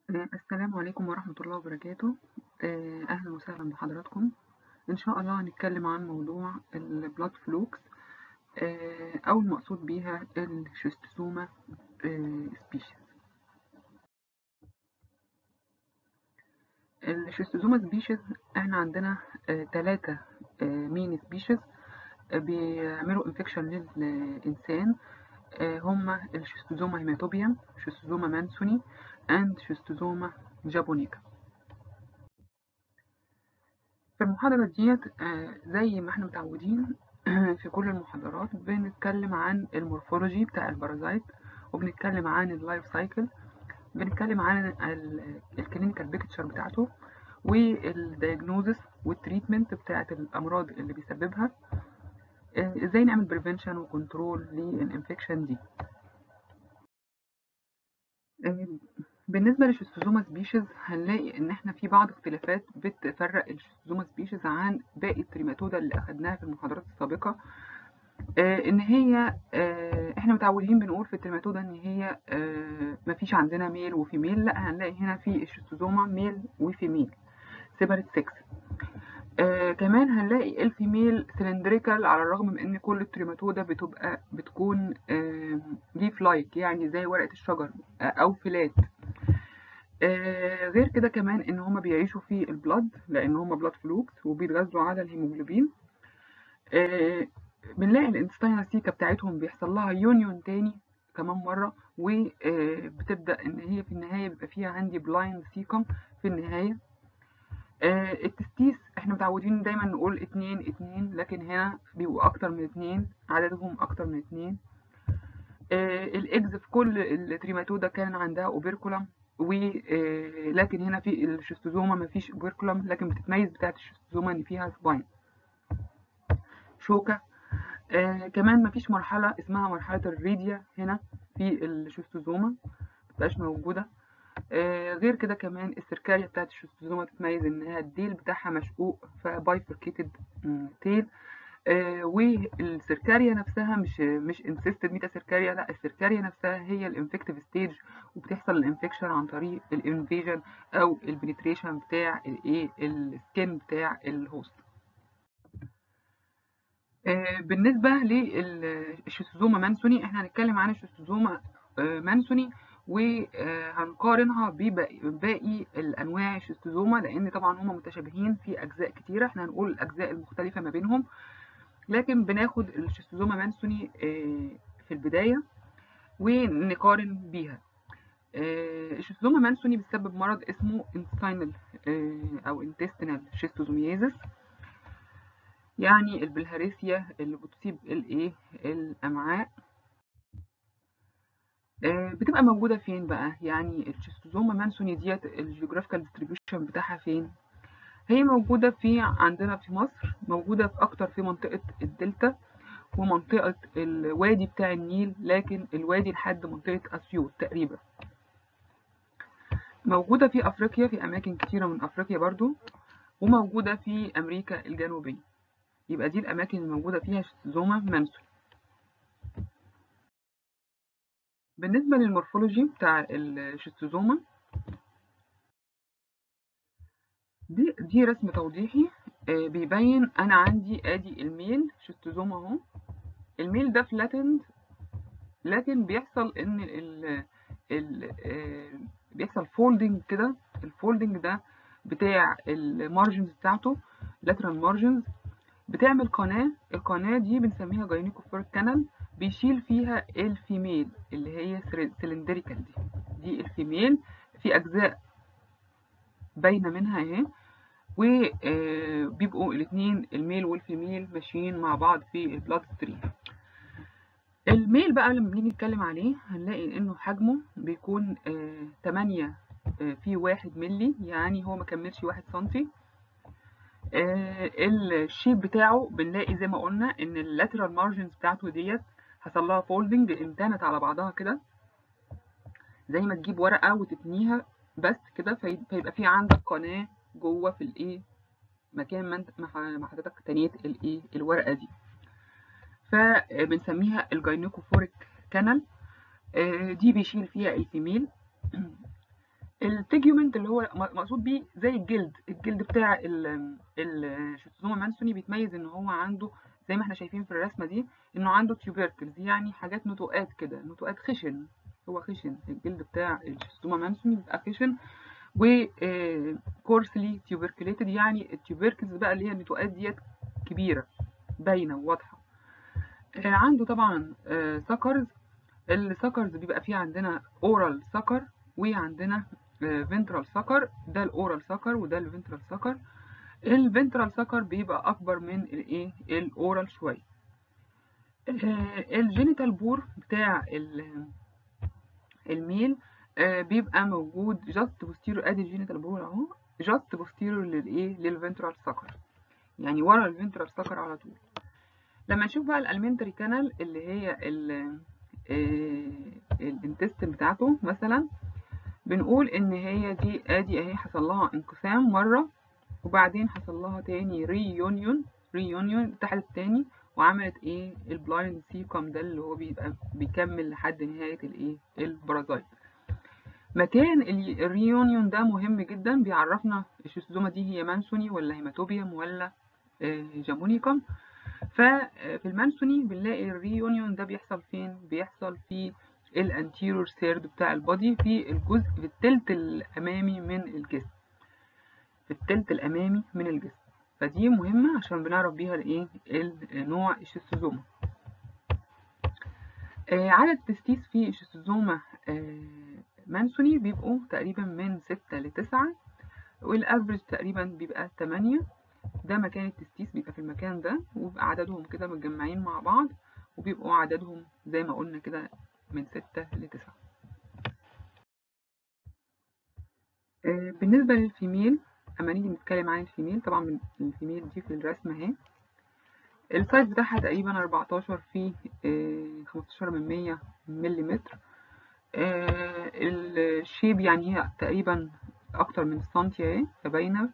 السلام عليكم ورحمة الله وبركاته. أهلا وسهلا بحضراتكم. إن شاء الله هنتكلم عن موضوع البلاد فلوكس أو المقصود بيها الشيستوزوما سبيشيز. الشيستوزوما سبيشيز احنا عندنا 3 مين سبيشيز بيعملوا انفكشن للإنسان. هما الشيستوزوما هيماتوبيوم، شيستوزوما مانسوني، and شيستوزوما جابونيكا. في المحاضرة ديت زي ما احنا متعودين في كل المحاضرات بنتكلم عن المورفولوجي بتاع البارازايت، وبنتكلم عن اللايف سايكل، بنتكلم عن الكلينيكال بيكتشر بتاعته، والدياجنوزس والتريتمنت بتاعت الأمراض اللي بيسببها، ازاي نعمل بريفنشن وكنترول للانفكشن دي. بالنسبة للشيستوزوما سبيشيز هنلاقي ان احنا في بعض اختلافات بتفرق الشيستوزوما سبيشيز عن باقي التريماتودا اللي اخدناها في المحاضرات السابقة. ان هي احنا متعودين بنقول في التريماتودا ان هي مفيش عندنا ميل وفيميل، لا هنلاقي هنا في الشيستوزوما ميل وفيميل سيبريت سكس. كمان هنلاقي الفيميل سلندريكال، على الرغم من ان كل التريماتودا بتكون ليف لايك، يعني زي ورقة الشجر او فلات. غير كده كمان ان هما بيعيشوا في البلد لان هما بلاد فلوكس وبيتغذوا على الهيموجلوبين. بنلاقي الانستاينال سيكا بتاعتهم بيحصل لها يونيون تاني كمان مرة، وبتبدأ ان هي في النهاية بيبقى فيها عندي بلايند سيكم في النهاية. التستيس احنا متعودين دايما نقول 2 لكن هنا بيبقوا اكتر من 2، عددهم اكتر من 2. الاجز في كل التريماتودا كان عندها اوبركولم، ولكن هنا في الشيستوزوما مفيش اوبركولم، لكن بتتميز بتاعت الشيستوزوما ان فيها سباين شوكة. كمان مفيش مرحلة اسمها مرحلة الريديا هنا في الشيستوزوما، مبتبقاش موجودة. غير كده كمان السركاريا بتاعت الشيستوزوما تتميز انها الديل بتاعها مشقوق فبايفركيتد تيل. والسركاريا نفسها مش انسيستد ميتا سركاريا، لا السركاريا نفسها هي الانفكتيف ستيج، وبتحصل الانفكشن عن طريق الانفيجن او البنتريشن بتاع الايه السكين بتاع الهوست. بالنسبه للشيستوزوما مانسوني احنا هنتكلم عن الشيستوزوما مانسوني، وهنقارنها بباقي الانواع الشيستوزوما لان طبعا هم متشابهين في اجزاء كتيره. احنا هنقول الاجزاء المختلفه ما بينهم، لكن بناخد الشيستوزوما مانسوني في البداية ونقارن بيها. الشيستوزوما مانسوني بتسبب مرض اسمه intestinal أو intestinal schistosomiasis، يعني البلهارسيا اللي بتصيب الايه الأمعاء. بتبقى موجودة فين بقى؟ يعني الشيستوزوما مانسوني ديت الجيوغرافيكال ديستريبيوشن بتاعها فين؟ هي موجودة عندنا في مصر، موجودة في أكتر في منطقة الدلتا ومنطقة الوادي بتاع النيل، لكن الوادي لحد منطقة أسيوط تقريبا. موجودة في أفريقيا في أماكن كتيرة من أفريقيا برضو، وموجودة في أمريكا الجنوبية. يبقى دي الأماكن الموجودة فيها شيستوزوما مانسوني. بالنسبة للمورفولوجي بتاع الشيستوزوما دي رسم توضيحي بيبين أنا عندي أدي الميل شيستوزوما أهو. الميل ده فلاتند، لكن بيحصل إن بيحصل فولدنج كده. الفولدنج ده بتاع المارجنز بتاعته lateral margins بتعمل قناة. القناة دي بنسميها جاينيكوفوريك كانال، بيشيل فيها الفيميل اللي هي سلندريكال دي الفيميل، في أجزاء باينة منها اهي، وبيبقوا الاتنين الميل والفيميل ماشيين مع بعض في البلاد ستريم. الميل بقى لما بنيجي نتكلم عليه هنلاقي انه حجمه بيكون 8 في 1 ملي، يعني هو مكملش 1 سنتي. الشيب بتاعه بنلاقي زي ما قلنا ان اللاترال مارجنز بتاعته ديت حصل لها فولدنج، انتنت على بعضها كده زي ما تجيب ورقه وتتنيها بس كده، فيبقى في عندك قناه جوه في الايه مكان ما حضرتك تنيت الايه الورقه دي، فبنسميها الجاينيكوفوريك كانال. دي بيشيل فيها الفيميل. التيجيومنت اللي هو مقصود بيه زي الجلد بتاع الشيستوزوما مانسوني بيتميز ان هو عنده زي ما احنا شايفين في الرسمه دي انه عنده تيوبركلز، يعني حاجات نتوءات كده، نتوءات خشن. هو خشن الجلد بتاع الشيستوزوما مانسوني بيبقى خشن و كورسلي تيوبركليتد، يعني التيوبركلز بقى اللي هي النتوءات ديت كبيره باينه وواضحه. عنده طبعا سكرز. السكرز بيبقى فيه عندنا اورال سكر وعندنا فنترال سكر. ده الاورال سكر وده الفنترال سكر. الفنترال سكر بيبقى اكبر من الايه الاورال شويه. الجينيتال بور بتاع الميل بيبقى موجود جاست بوستيريور. ادي الجينيتال بور اهو، جاست بوستيريور للايه للفنترال سكر، يعني ورا الفنترال سكر على طول. لما نشوف بقى الالمنتري كانال اللي هي الانتستين بتاعته مثلا، بنقول ان هي دي ادي اهي حصل لها انقسام مره، وبعدين حصل لها تاني ريونيون اتحدت تاني وعملت ايه البلايند سيكم ده اللي هو بيبقى بيكمل لحد نهايه الايه البرازيت. مكان الريونيون ده مهم جدا، بيعرفنا الشيستوزوما دي هي مانسوني ولا هيماتوبيوم ولا جامونيكم. ففي المانسوني بنلاقي الريونيون ده بيحصل فين؟ بيحصل في الانتيرور سيرد بتاع البادي، في الجزء في التلت الامامي من الجسم، في التلت الامامي من الجسم. فدي مهمه عشان بنعرف بيها الايه نوع الشيستوزوما. عدد التستيس في الشيستوزوما مانسوني بيبقوا تقريبا من 6 ل 9، والافريج تقريبا بيبقى 8. ده مكان التستيس بيبقى في المكان ده، وبيبقى عددهم كده متجمعين مع بعض، وبيبقوا عددهم زي ما قلنا كده من 6 ل 9. بالنسبة للفيميل، اما نيجي نتكلم عن الفيميل، طبعا الفيميل دي في الرسمة اهي السايز بتاعها تقريبا 14 في 15 من 100 ملم. الشيب يعني هي تقريبا اكتر من السنتي اهي فباينه.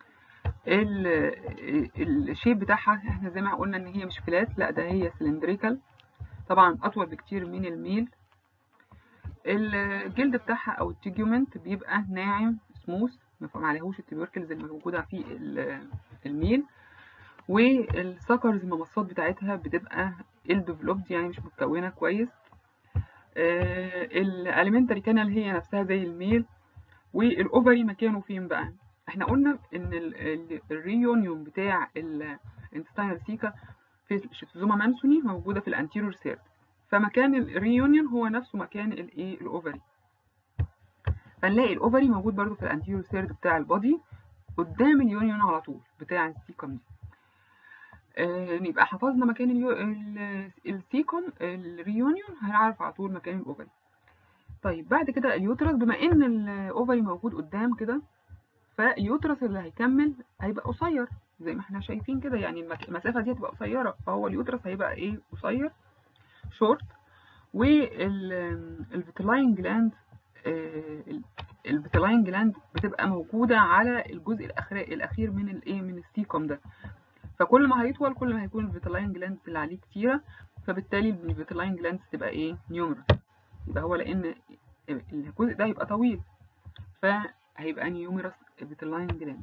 الشيب بتاعها احنا زي ما قلنا ان هي مش فلات، لا ده هي سلندريكال، طبعا اطول بكتير من الميل. الجلد بتاعها او التيجيومنت بيبقى ناعم سموث، ما عليهوش التبركلز اللي موجوده في الميل. والسكرز الممصات بتاعتها بتبقى الديفلوبد، يعني مش متكونه كويس. الاليمنتري كانال هي نفسها زي الميل. والاوفري مكانه فين بقى؟ احنا قلنا ان الريونيون بتاع الانتستينال سيكا في الشيستوزوما مانسوني موجوده في الانتيريور سيرد، فمكان الريونيون هو نفسه مكان الايه الاوفري. فنلاقي الاوفري موجود برده في الانتيريور سيرد بتاع البادي قدام اليونيون على طول بتاع السيكم دي. يبقى حفظنا مكان السيكم الريونيون، هنعرف على طول مكان الاوفري. طيب بعد كده اليوترس، بما ان الاوفري موجود قدام كده، فاليوترس اللي هيكمل هيبقى قصير زي ما احنا شايفين كده، يعني المسافه دي هتبقى قصيره، فهو اليوترس هيبقى ايه قصير شورت. والفيتلاين جلاند الفيتلاين جلاند بتبقى موجوده على الجزء الاخير من الايه من السيكم ده، فكل ما هيطول كل ما هيكون الفيتلاين جلاند اللي عليه كتيره، فبالتالي الفيتلاين جلاند تبقى ايه نيومرس. يبقى هو لان الجزء ده هيبقى طويل فهيبقى نيومرس فيتلاين جلاند.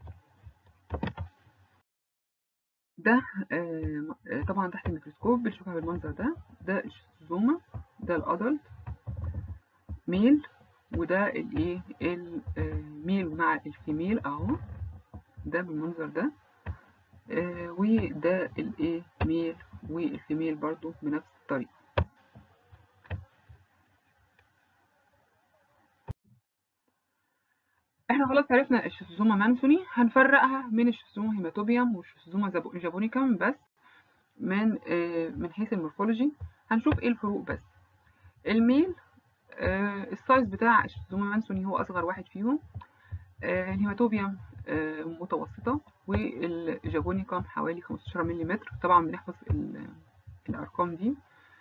ده طبعا تحت الميكروسكوب بنشوفها بالمنظر ده. ده الشيستوزوما، ده الادلت ميل، وده الايه الميل مع الفيميل اهو، ده بالمنظر ده. وده الايه ميل والفيميل برضو بنفس الطريقه. احنا خلاص عرفنا الشيستوزوما مانسوني، هنفرقها من الشيستوزوما هيماتوبيوم والشيستوزوما جابونيكم بس من حيث المورفولوجي. هنشوف ايه الفروق بس. الميل السايز بتاع الشيستوزوما مانسوني هو اصغر واحد فيهم. الهيماتوبيوم متوسطه، والجابونيكم حوالي 15 ملم. طبعا بنحفظ الارقام دي.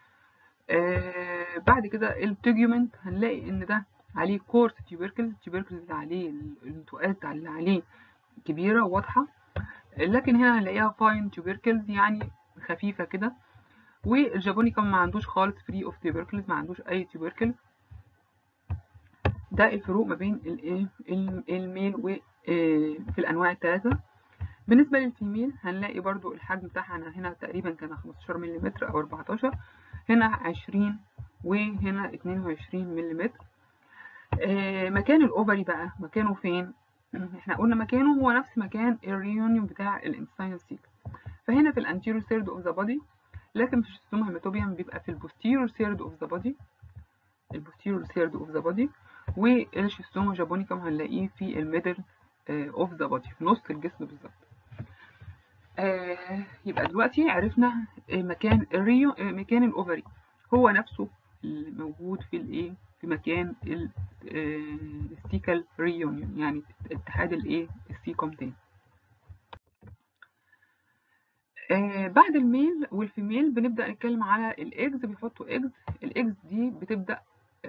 بعد كده التيجيومنت هنلاقي ان ده عليه كورس تيوبركلز اللي عليه النتوءات اللي عليه كبيره وواضحه، لكن هنا هنلاقيها فاين تيوبركلز يعني خفيفه كده. والجابونيكم ما عندوش خالص فري اوف تيوبركلز، ما عندوش اي تيوبركل. ده الفروق ما بين الميل في الانواع الثلاثه. بالنسبه للفيميل هنلاقي برضو الحجم بتاعها هنا تقريبا كان 15 ملم او 14، هنا 20 وهنا 22 ملم. مكان الاوفري بقى مكانه فين؟ احنا قلنا مكانه هو نفس مكان الريونيون بتاع الانتستينال سيك، فهنا في الانتيريور سيرد اوف ذا بودي، لكن في الشيستوزوما هيماتوبيوم بيبقى في البوستيريور سيرد اوف ذا بودي، البوستيريور سيرد اوف ذا بودي. والشيستوزوما جابونيكم هنلاقيه في الميدل اوف ذا بودي، في نص الجسم بالظبط. يبقى دلوقتي عرفنا مكان مكان الاوفري هو نفسه اللي موجود في الايه، في مكان السيكال ريونيون، يعني اتحاد الايه السيكم تاني. بعد الميل والفيميل بنبدأ نتكلم على الايجز. بيحطوا ايجز، الايجز دي بتبدأ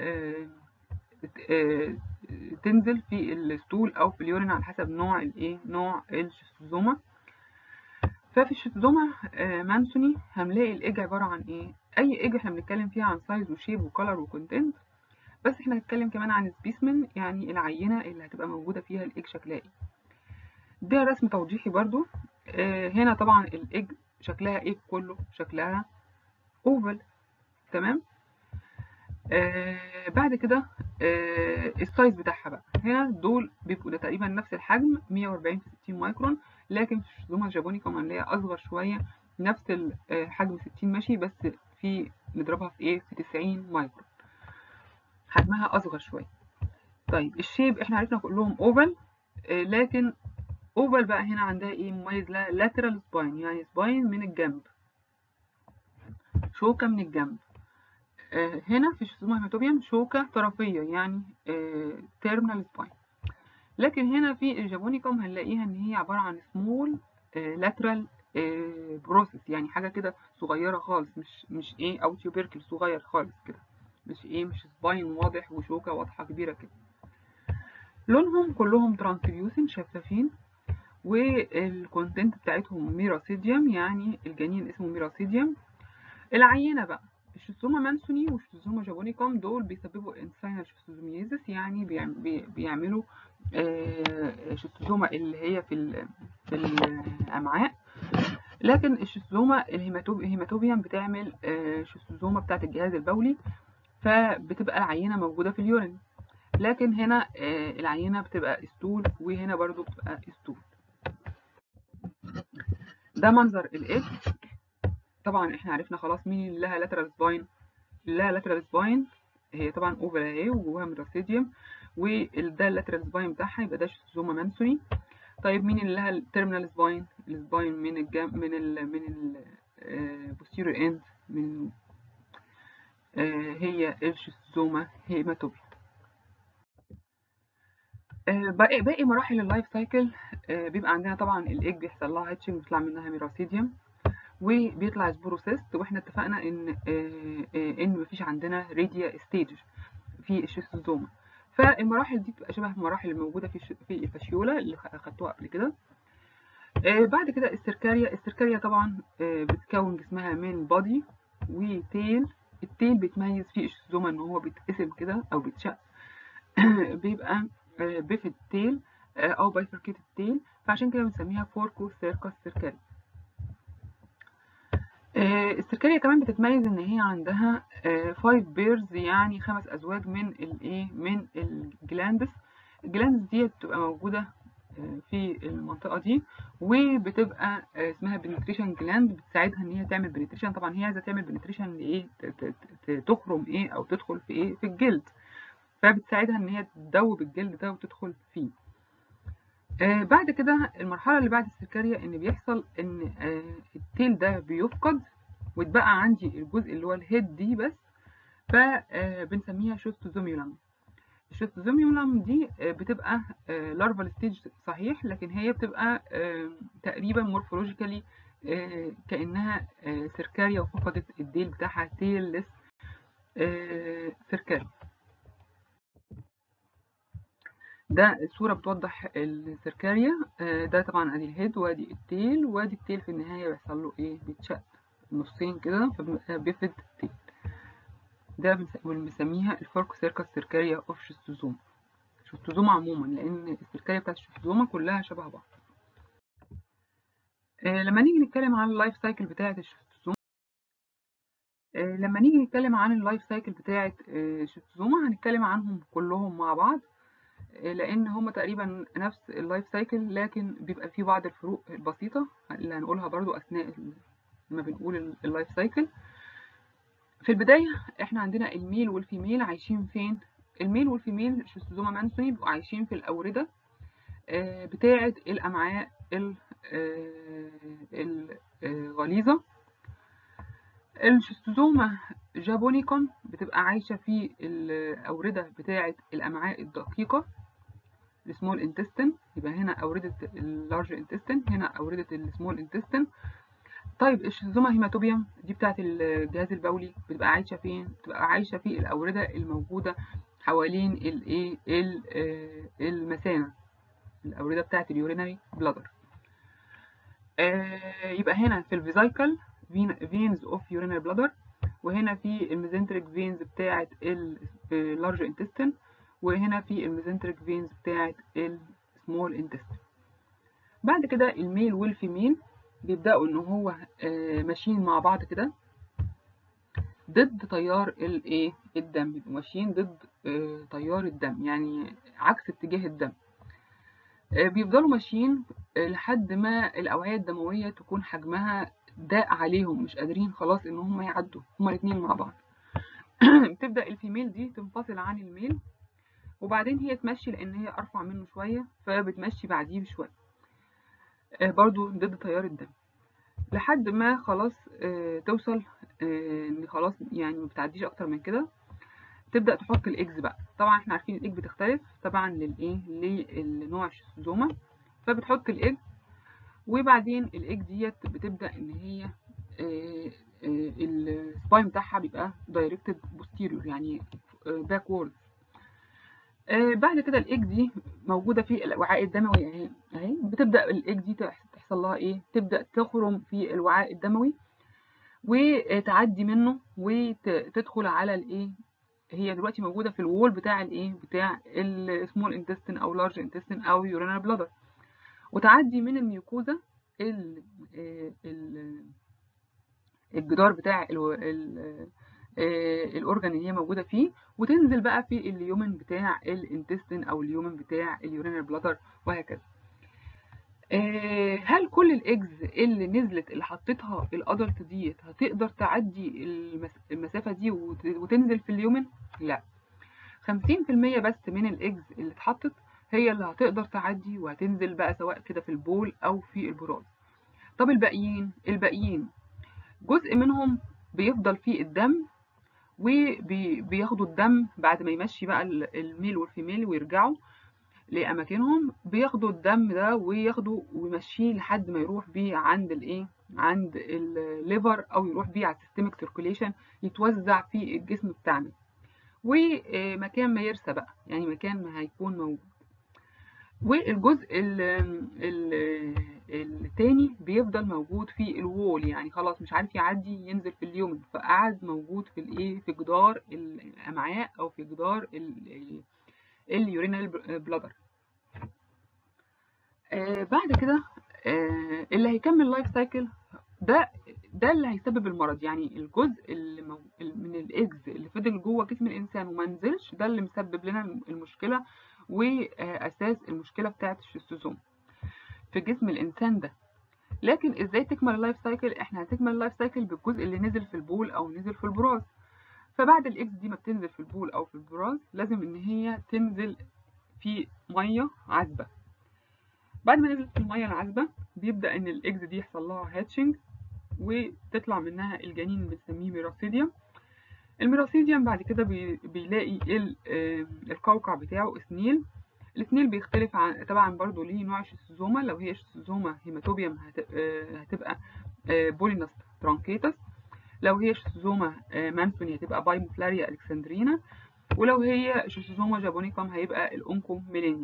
تنزل في الستول او في اليورين على حسب نوع الايه، نوع الشيستوزوما. ففي الشيستوزوما مانسوني هنلاقي الايج عبارة عن ايه؟ اي ايج احنا بنتكلم فيها عن سايز وشيب وكلر وكونتنت، بس احنا هنتكلم كمان عن سبيسمن، يعني العينة اللي هتبقى موجودة فيها الايج شكلها ايه. ده رسم توضيحي برضو. هنا طبعا الايج شكلها ايه؟ كله شكلها اوفل، تمام. بعد كده السايز بتاعها بقى، هنا دول بيبقوا تقريبا نفس الحجم 140 في 60 مايكرون، لكن في الشيستوزوما جابونيكم هنلاقيها اصغر شويه، نفس الحجم 60 ماشي، بس في نضربها في ايه، في 90 مايكرون، حجمها اصغر شويه. طيب الشيب احنا عرفنا كلهم اوفل، لكن اوفل بقى هنا عندها ايه مميز لها؟ لاترال سباين، يعني سباين من الجنب، شوكه من الجنب. هنا في الشيستوزوما هيماتوبيوم شوكه طرفيه، يعني تيرمينال سباين. لكن هنا في الجابونيكوم هنلاقيها ان هي عباره عن سمول لاترال بروسيس، يعني حاجه كده صغيره خالص، مش ايه، او تيوبركل صغير خالص كده، مش ايه، مش سباين واضح وشوكه واضحه كبيره كده. لونهم كلهم ترانسليوسن شفافين، والكونتنت بتاعتهم ميراسيديوم، يعني الجنين اسمه ميراسيديوم. العينه بقى الشيستوزوما مانسوني والشيستوزوما جابونيكوم دول بيسببوا انساينال شيستوزوميازيس، يعني بيعملوا شيستوزوما اللي هي في الامعاء. لكن الشيستوزوما الهيماتوبيوم بتعمل شيستوزوما بتاعت الجهاز البولي، فبتبقى العينه موجوده في اليورين. لكن هنا العينه بتبقى ستول، وهنا برضو بتبقى ستول. ده منظر الايج. طبعا احنا عرفنا خلاص مين اللي لها لاترال سباين. لا لاترال سباين هي طبعا اوفل اهي وجواها ميراسيديوم، وده اللاترال سباين بتاعها، يبقى ده شيستوزوما مانسوني. طيب مين اللي لها التيرمينال سباين؟ السباين من الجنب، من ال posterior end، من هي الشيستوزوما هيماتوبيا. باقي مراحل اللايف سايكل بيبقى عندنا طبعا الايج بيحصل لها هاتشنج، بيطلع منها ميراسيديوم وبيطلع سبوروسيست، واحنا اتفقنا ان مفيش عندنا راديا ستيج في الشيستوزوما. فالمراحل دي بتبقى شبه المراحل الموجوده في الفاشيولا اللي اخدتوها قبل كده. بعد كده السركاريا طبعا بتكون جسمها من بادي وتيل. التيل بيتميز في الشيستوزوما ان هو بيتقسم كده او بيتشق بيبقى بيفيد تيل او بايفركيتد تيل، فعشان كده بنسميها فوركو سيركس سركاريا. السركاريا كمان بتتميز ان هي عندها 5 بيرز، يعني 5 ازواج من الايه، من الجلاندس. الجلاندس دي بتبقى موجوده في المنطقه دي، وبتبقى اسمها بنتريشن جلاند، بتساعدها ان هي تعمل بنتريشن. طبعا هي عايزه تعمل بنتريشن لايه، تخرم ايه او تدخل في ايه، في الجلد، فبتساعدها ان هي تدوب الجلد ده وتدخل فيه. بعد كده المرحله اللي بعد السركاريا ان بيحصل ان التيل ده بيفقد، واتبقى عندي الجزء اللي هو الهيد دي بس، فبنسميها شيستوزوميولم. الشيستوزوميولم دي بتبقى لارفال ستيج صحيح، لكن هي بتبقى تقريبا مورفولوجيكالي كانها سركاريا وفقدت الديل بتاعها، تيلس سركاريا. ده الصورة بتوضح السركاريا. ده طبعا ادي الهيد وادي التيل، وادي التيل في النهاية بيحصل له ايه، بيتشق نصين كده فبيبقى بيفد تيل. ده بنسميها الفوركو سيركس سركاريا اوف شيستوزوما. الشيستوزوما عموما، لان السلكيه بتاعت الشيستوزوما كلها شبه بعض. لما نيجي نتكلم عن اللايف سايكل بتاعت الشيستوزوما، لما نيجي نتكلم عن اللايف سايكل بتاعت الشيستوزوما هنتكلم عنهم كلهم مع بعض، لان هم تقريبا نفس اللايف سايكل، لكن بيبقى في بعض الفروق البسيطه اللي هنقولها برضو اثناء ما بنقول اللايف سايكل. في البدايه احنا عندنا الميل والفيميل عايشين فين. الميل والفيميل شيستوزوما مانسوني بيبقوا عايشين في الاورده بتاعه الامعاء الغليظه. الشيستوزوما جابونيكم بتبقى عايشه في الاورده بتاعه الامعاء الدقيقه السمول انتستين، يبقى هنا أوردة اللارج انتستين، هنا أوردة السمول انتستين. طيب الشيستوزوما هيماتوبيوم دي بتاعت الجهاز البولي بتبقى عايشة فين؟ بتبقى عايشة في الأوردة الموجودة حوالين الايه المثانة، الأوردة بتاعت اليورينري بلادر. يبقى هنا في الفيزايكل فينز اوف يورينري بلادر، وهنا في الميزنتريك فينز بتاعت اللارج انتستين، وهنا في الميزنتريك فينز بتاعت السمول انتستين. بعد كده الميل والفيميل بيبداوا ان هو ماشيين مع بعض كده ضد تيار الايه الدم، بيبقوا ماشيين ضد تيار الدم، يعني عكس اتجاه الدم. بيفضلوا ماشيين لحد ما الاوعيه الدمويه تكون حجمها ضاق عليهم، مش قادرين خلاص ان هم يعدوا هما الاثنين مع بعض. بتبدا الفيميل دي تنفصل عن الميل، وبعدين هي تمشي لان هي ارفع منه شويه، فبتمشي بعديه بشويه برضو ضد تيار الدم، لحد ما خلاص توصل ان خلاص يعني ما بتعديش اكتر من كده. تبدا تحط الايجز بقى. طبعا احنا عارفين الايج بتختلف طبعا للنوع الشيستوزوما، فبتحط الايج، وبعدين الايج ديت بتبدا ان هي السباين بتاعها بيبقى دايركتد بوستيريور، يعني باكورد. بعد كده الايج دي موجوده في الوعاء الدموي اهي بتبدا الايج دي تحصل لها ايه، تبدا تخرم في الوعاء الدموي وتعدي منه وتدخل على الايه، هي دلوقتي موجوده في الوول بتاع الايه بتاع السمول انتستين او لارج انتستين او يورينال بلادر، وتعدي من الميوكوزا الجدار بتاع الاورجان اللي هي موجوده فيه، وتنزل بقى في اليومن بتاع الانتستين او اليومن بتاع اليورينال بلادر وهكذا. هل كل الايجز اللي نزلت اللي حطيتها الادلت ديت هتقدر تعدي المسافه دي وتنزل في اليومن؟ لا، 50% بس من الايجز اللي اتحطت هي اللي هتقدر تعدي وهتنزل بقى، سواء كده في البول او في البراز. طب الباقيين جزء منهم بيفضل في الدم، وبياخدوا الدم بعد ما يمشي بقى الميل والفيميل ويرجعوا لاماكنهم، بياخدوا الدم ده وياخدوا ويمشيه لحد ما يروح بيه عند الايه، عند الليفر، او يروح بيه على السيستميك سيركوليشن، يتوزع في الجسم بتاعنا، ومكان ما يرسى بقى، يعني مكان ما هيكون موجود. والجزء التاني بيفضل موجود في الوول، يعني خلاص مش عارف يعدي ينزل في اليومن، فقعد موجود في الايه، في جدار الامعاء او في جدار اليورينال بلادر. بعد كده اللي هيكمل لايف سايكل ده اللي هيسبب المرض، يعني الجزء من الايجز اللي فضل جوه جسم الانسان وما نزلش، ده اللي مسبب لنا المشكله واساس المشكله بتاعه الشيستوزوم في جسم الانسان ده. لكن ازاي تكمل اللايف سايكل؟ احنا هتكمل اللايف سايكل بالجزء اللي نزل في البول او نزل في البراز. فبعد الاكس دي ما بتنزل في البول او في البراز، لازم ان هي تنزل في ميه عذبه. بعد ما نزلت في الميه العذبه بيبدا ان الاكس دي يحصل لها هاتشنج، وتطلع منها الجنين بنسميه ميراسيديوم. الميراسيديوم بعد كده بيلاقي القوقع بتاعه سنيل. السنيل بيختلف عن طبعا برضو ليه نوع شيستوزوما، لو هي شيستوزوما هيماتوبيوم هتبقى بولينس ترانكيتس، لو هي شيستوزوما مانسوني هتبقى بايموفلاريا الكسندرينا، ولو هي شيستوزوما جابونيكم هيبقى الأونكو ميلينيا.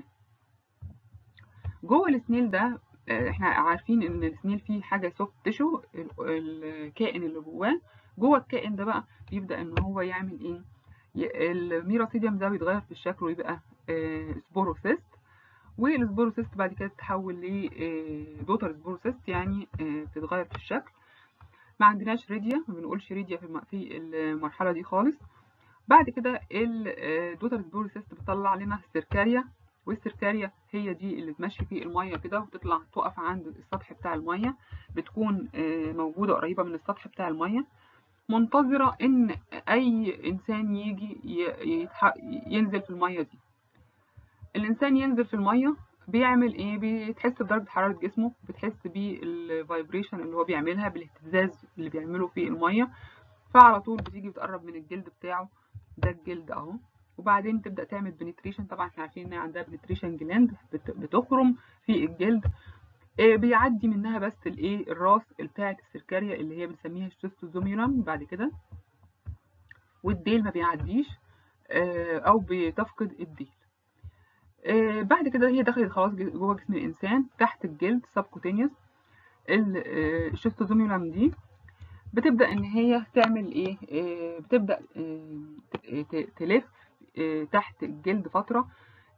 جوه السنيل ده احنا عارفين ان السنيل فيه حاجه سوفت تيشو، الكائن اللي جوه الكائن ده بقى بيبدا ان هو يعمل ايه، الميراسيديوم ده بيتغير في الشكل ويبقى سبوروسيست، والسبوروسيست بعد كده تتحول لدوتر سبوروسيست، يعني بتتغير في الشكل. ما عندناش ريديا، ما بنقولش ريديا في المرحله دي خالص. بعد كده الدوتر سبوروسيست بتطلع لنا السيركاريا، والسيركاريا هي دي اللي تمشي في الميه كده وتطلع تقف عند السطح بتاع الميه، بتكون موجوده قريبه من السطح بتاع الميه، منتظره ان اي انسان يجي ينزل في الميه دي. الانسان ينزل في الميه بيعمل ايه؟ بتحس بدرجه حراره جسمه، بتحس بالفايبريشن اللي هو بيعملها، بالاهتزاز اللي بيعمله في الميه، فعلى طول بتيجي بتقرب من الجلد بتاعه، ده الجلد اهو، وبعدين تبدا تعمل بنتريشن. طبعا احنا عارفين ان هي عندها بنتريشن جلاند بتخرم في الجلد، بيعدي منها بس الراس بتاعه السيركاريا اللي هي بنسميها الشيستوزوميولم بعد كده، والديل ما بيعديش او بتفقد الديل. بعد كده هي دخلت خلاص جوه جسم الانسان تحت الجلد سبكوتينيوس. الشيستوزوميولم دي بتبدا ان هي تعمل ايه؟ بتبدا تلف تحت الجلد فتره،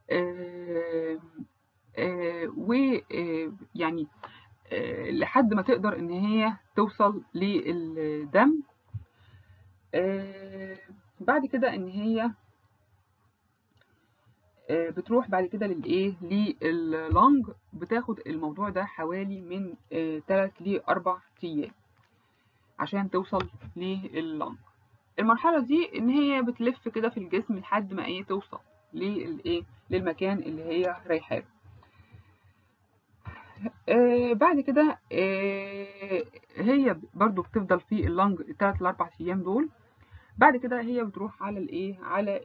ويعني لحد ما تقدر ان هي توصل للدم. بعد كده ان هي بتروح بعد كده للايه؟ لللنج. بتاخد الموضوع ده حوالي من 3 ل 4 ايام عشان توصل لللنج. المرحله دي ان هي بتلف كده في الجسم لحد ما ايه؟ توصل للمكان اللي هي رايحه له. بعد كده هي برضو بتفضل في اللنج 3 ل 4 ايام دول. بعد كده هي بتروح على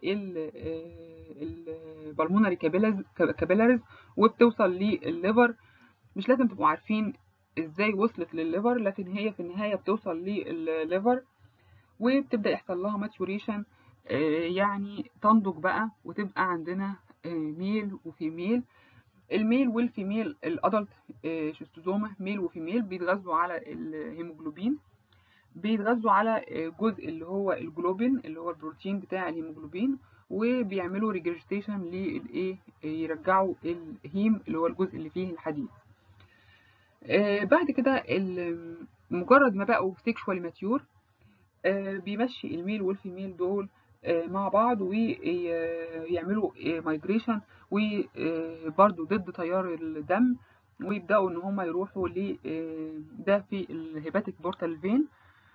البلمونري كابيلاريز وبتوصل للليفر. مش لازم تبقوا عارفين ازاي وصلت للليفر، لكن هي في النهايه بتوصل للليفر وبتبدا يحصل لها ماتوريشن، يعني تنضج بقى وتبقى عندنا ميل وفيميل. الميل والفيميل الادلت شيستوزوما ميل وفيميل بيتغذوا على الهيموجلوبين، بيتغذوا على جزء اللي هو الجلوبين اللي هو البروتين بتاع الهيموجلوبين، وبيعملوا ريجرجيتيشن للايه؟ يرجعوا الهيم اللي هو الجزء اللي فيه الحديد. بعد كده مجرد ما بقوا سيكشوالي ماتيور بيمشي الميل والفيميل دول مع بعض ويعملوا مايجريشن، وبرضو ضد تيار الدم، ويبداوا ان هم يروحوا ده في الهيباتيك بورتال فين،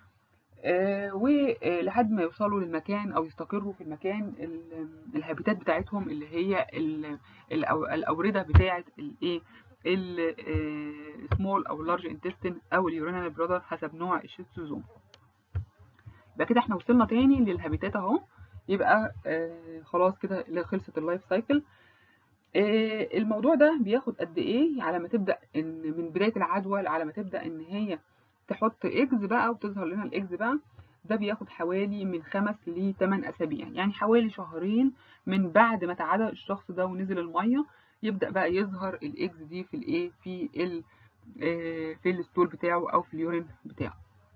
ولحد ما يوصلوا للمكان او يستقروا في المكان الهابيتات بتاعتهم اللي هي الاورده بتاعه الايه؟ السمول او اللارج انتستين او اليورينال برادر حسب نوع الشيستوزوم. يبقى كده احنا وصلنا تاني للهابيتات اهو. يبقى خلاص كده خلصت اللايف سايكل. الموضوع ده بياخد قد ايه على ما تبدا ان من بدايه العدوى على ما تبدا ان هي تحط اكز بقى وتظهر لنا الاكز بقى؟ ده بياخد حوالي من 5 ل 8 اسابيع، يعني حوالي شهرين من بعد ما تعدى الشخص ده ونزل الميه يبدا بقى يظهر الاكز دي في الايه؟ في الستول بتاعه او في اليورين بتاعه.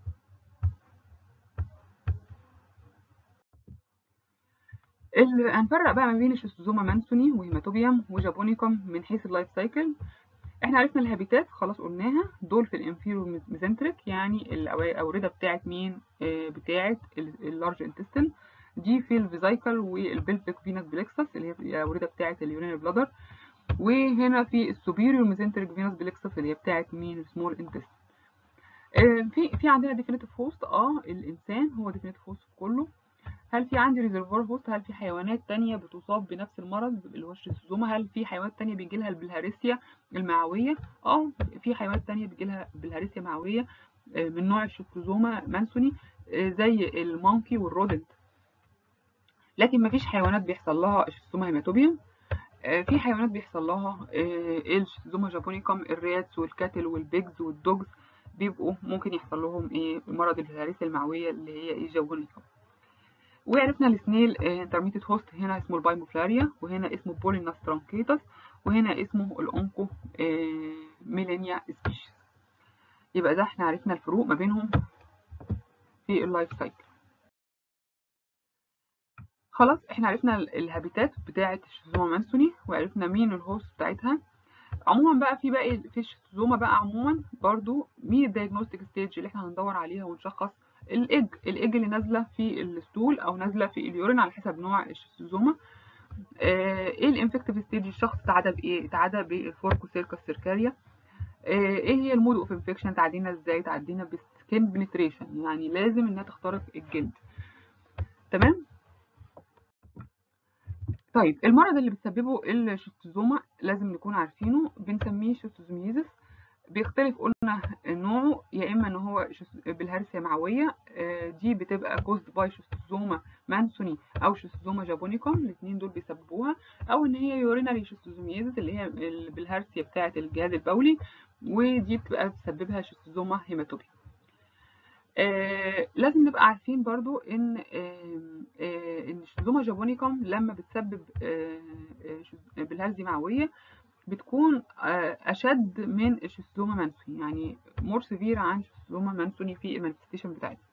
هنفرق بقى ما بين الشيستوزوما مانسوني وهيماتوبيوم وجابونيكوم من حيث اللايف سايكل. احنا عرفنا الهابيتات خلاص قلناها، دول في الانفيرو ميزنتريك، يعني الاورده بتاعت مين؟ بتاعت اللارج انتستين. دي في الفيزايكل والبلفيك فينس بلكسس اللي هي الاورده بتاعت اليورينال بلادر، وهنا في السوبيريور ميزنتريك فينس بلكسس اللي هي بتاعت مين؟ السمول انتستين. في عندنا ديفينيتيف هوست، الانسان هو ديفينيتيف هوست في كله. هل في عندي ريزرفوار هوست؟ هل في حيوانات تانية بتصاب بنفس المرض اللي هو الشيستوزوما؟ هل في حيوانات تانية بيجي لها البلهارسيا المعوية؟ في حيوانات تانية بيجي لها بلهارسيا معوية من نوع الشيستوزوما مانسوني زي المونكي والرودنت، لكن مفيش حيوانات بيحصل لها الشيستوزوما هيماتوبيوم. في حيوانات بيحصل لها الشيستوزوما جابونيكوم، الرياتس والكاتل والبيجز والدوجز بيبقوا ممكن يحصل لهم مرض البلهارسيا المعوية اللي هي جابونيكوم. وعرفنا السنيل انترميتد هوست، هنا اسمه البايموفلاريا، وهنا اسمه بوليناس ترانكيتس، وهنا اسمه الأونكو ميلينيا سبيشيز. يبقى ده احنا عرفنا الفروق ما بينهم في اللايف سايكل. خلاص احنا عرفنا الهابيتات بتاعه الشيستوزوما مانسوني، وعرفنا مين الهوست بتاعتها. عموما بقى في الشيستوزوما بقى عموما برضو مين الدايجنوستيك ستيج اللي احنا هندور عليها ونشخص الايج اللي نازله في الستول او نازله في اليورين على حسب نوع الشيستوزوما. ايه الانفكتيف ستيج؟ الشخص اتعدى بايه؟ اتعدى بالفوركوسيركس سيركاريا. ايه هي المود اوف انفكشن؟ تعدينا ازاي؟ تعدينا بالسكين بنتريشن، يعني لازم انها تخترق الجلد. تمام. طيب المرض اللي بتسببه الشيستوزوما لازم نكون عارفينه، بنسميه شيستوزوميزيس. بيختلف قلنا نوعه، يا اما ان هو بالهرسيا معويه، دي بتبقى كوزد باي شيستوزوما مانسوني او شيستوزوما جابونيكوم، الاثنين دول بيسببوها، او ان هي يوريناري شيستوزوميزيس اللي هي بالهرسيا بتاعه الجهاز البولي، ودي بتبقى بتسببها شيستوزوما هيماتوبي. لازم نبقى عارفين برضو ان ان الشيستوزوما جابونيكوم لما بتسبب بالهرزي معويه بتكون اشد من الشيستوزوما مانسوني، يعني مور سيفير عن الشيستوزوما مانسوني في المانيفستيشن بتاعتها.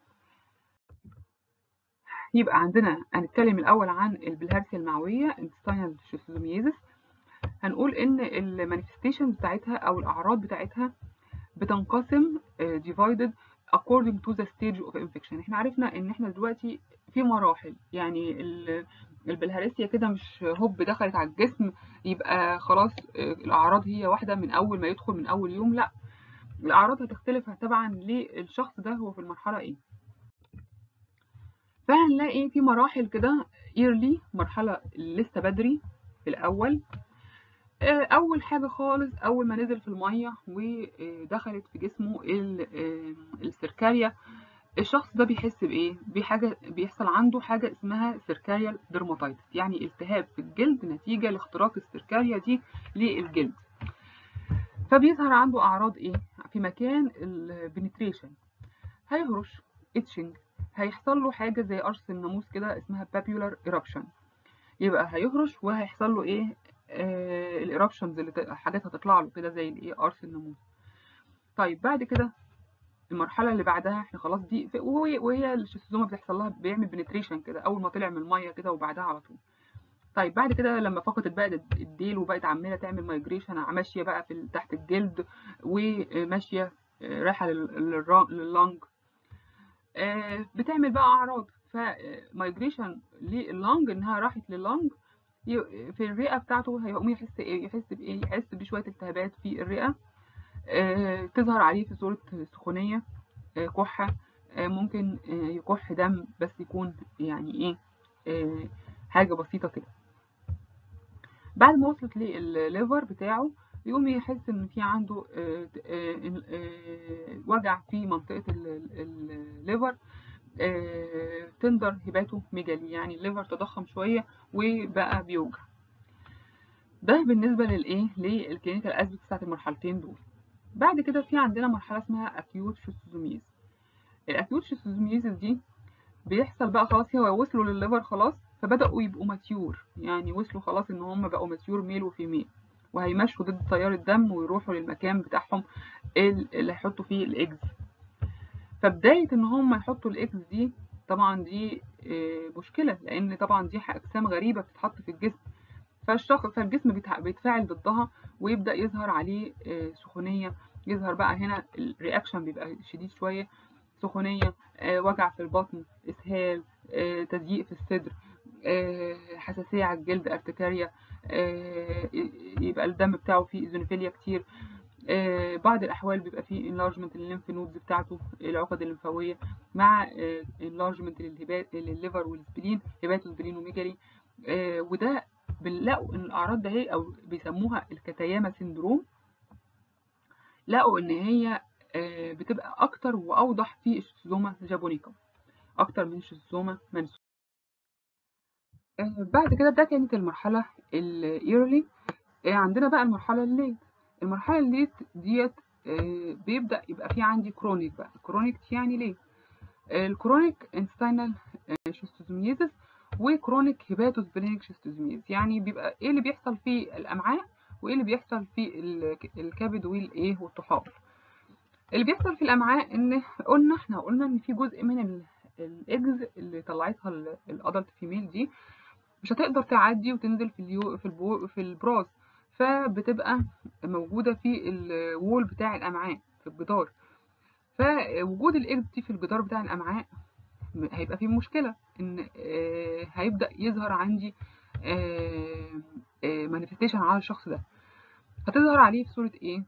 يبقى عندنا هنتكلم الاول عن البلهارسيا المعويه intestinal schistosomiasis. هنقول ان المانيفستيشن بتاعتها او الاعراض بتاعتها بتنقسم divided according to the stage of infection. احنا عرفنا ان احنا دلوقتي في مراحل، يعني البلهارسيا كده مش هوب دخلت على الجسم يبقى خلاص الاعراض هي واحده من اول ما يدخل من اول يوم، لا، الاعراض هتختلف طبعا للشخص ده هو في المرحله ايه. فهنلاقي في مراحل كده early، مرحله لسه بدري في الاول. اول حاجه خالص اول ما نزل في الميه ودخلت في جسمه السيركاريا، الشخص ده بيحس بايه؟ بحاجه بيحصل عنده حاجه اسمها سيركاريال ديرماتايتس، يعني التهاب في الجلد نتيجه لاختراق السيركاريا دي للجلد. فبيظهر عنده اعراض ايه في مكان البنتريشن؟ هيهرش، اتشنج، هيحصل له حاجه زي قرص الناموس كده اسمها بابيولار ايربشن. يبقى هيهرش وهيحصل له ايه؟ الايربشنز اللي حاجات هتطلع له كده زي الايه؟ قرص الناموس. طيب بعد كده المرحله اللي بعدها احنا خلاص دي وهي الشيستوزوما بتحصل لها بيعمل بنتريشن كده اول ما طلع من الميه كده وبعدها على طول. طيب بعد كده لما فقدت بقى الديل وبقت عماله تعمل مايجريشن ماشيه بقى في تحت الجلد وماشيه رايحه لللنج، بتعمل بقى اعراض. فمايجريشن لللنج انها راحت لللنج، في الرئه بتاعته هيقوم يحس ايه؟ يحس بايه؟ يحس بشويه التهابات في الرئه، تظهر عليه في صوره سخونيه، كحه، ممكن يكح دم بس يكون يعني ايه، حاجه بسيطه كده. بعد ما وصلت للليفر بتاعه يقوم يحس ان في عنده وجع في منطقه الليفر، تندر هباته ميجالي، يعني الليفر تضخم شويه وبقى بيوجع. ده بالنسبه للايه؟ للكلينيكال اسبكت بتاعت المرحلتين دول. بعد كده في عندنا مرحله اسمها اكيوت شيستوزوميز. الاكيوت شيستوزوميز دي بيحصل بقى خلاص هو وصلوا للليفر خلاص، فبداوا يبقوا ماتيور، يعني وصلوا خلاص ان هم بقوا ماتيور ميل وفيميل، وهيمشوا ضد تيار الدم ويروحوا للمكان بتاعهم اللي هيحطوا فيه الاكس. فبدايه ان هم يحطوا الاكس دي طبعا دي مشكله، لان طبعا دي اجسام غريبه بتتحط في الجسم، فالجسم بيتفاعل ضدها ويبدا يظهر عليه سخونيه. يظهر بقى هنا الرياكشن بيبقى شديد شويه، سخونيه، وجع في البطن، اسهال، تضييق في الصدر، حساسيه على الجلد، ارتكاريا، يبقى الدم بتاعه فيه ايزونوفيليا كتير. بعض الاحوال بيبقى فيه انلارجمنت للليمف نودز بتاعته، العقد الليمفاويه، مع انلارجمنت للليفر والسبلين، هيباتوسبلين وميجالي. وده بنلاقوا ان الاعراض ده هي او بيسموها الكاتاياما سيندروم، لقوا ان هي بتبقى اكتر واوضح في الشيستوزوما جابونيكا اكتر من الشيستوزوما مانسوني. بعد كده ده كانت المرحله الايرلي. عندنا بقى المرحله الليت. المرحله الليت ديت بيبدا يبقى في عندي كرونيك. بقى كرونيك يعني ليه؟ الكرونيك انستينال شيستوزوميزيس وكرونيك هيباتوسبلينيك شيستوزوميزيس، يعني بيبقى ايه اللي بيحصل في الامعاء وايه اللي بيحصل في الكبد والطحال. اللي بيحصل في الامعاء ان احنا قلنا ان في جزء من الايجز اللي طلعتها الادلت فيميل دي مش هتقدر تعدي وتنزل في البراز، فبتبقى موجودة في الوول بتاع الأمعاء في الجدار. فوجود الايجز دي في الجدار بتاع الأمعاء هيبقى فيه مشكلة إن هيبدأ يظهر عندي مانيفستيشن على الشخص ده. هتظهر عليه في صورة ايه؟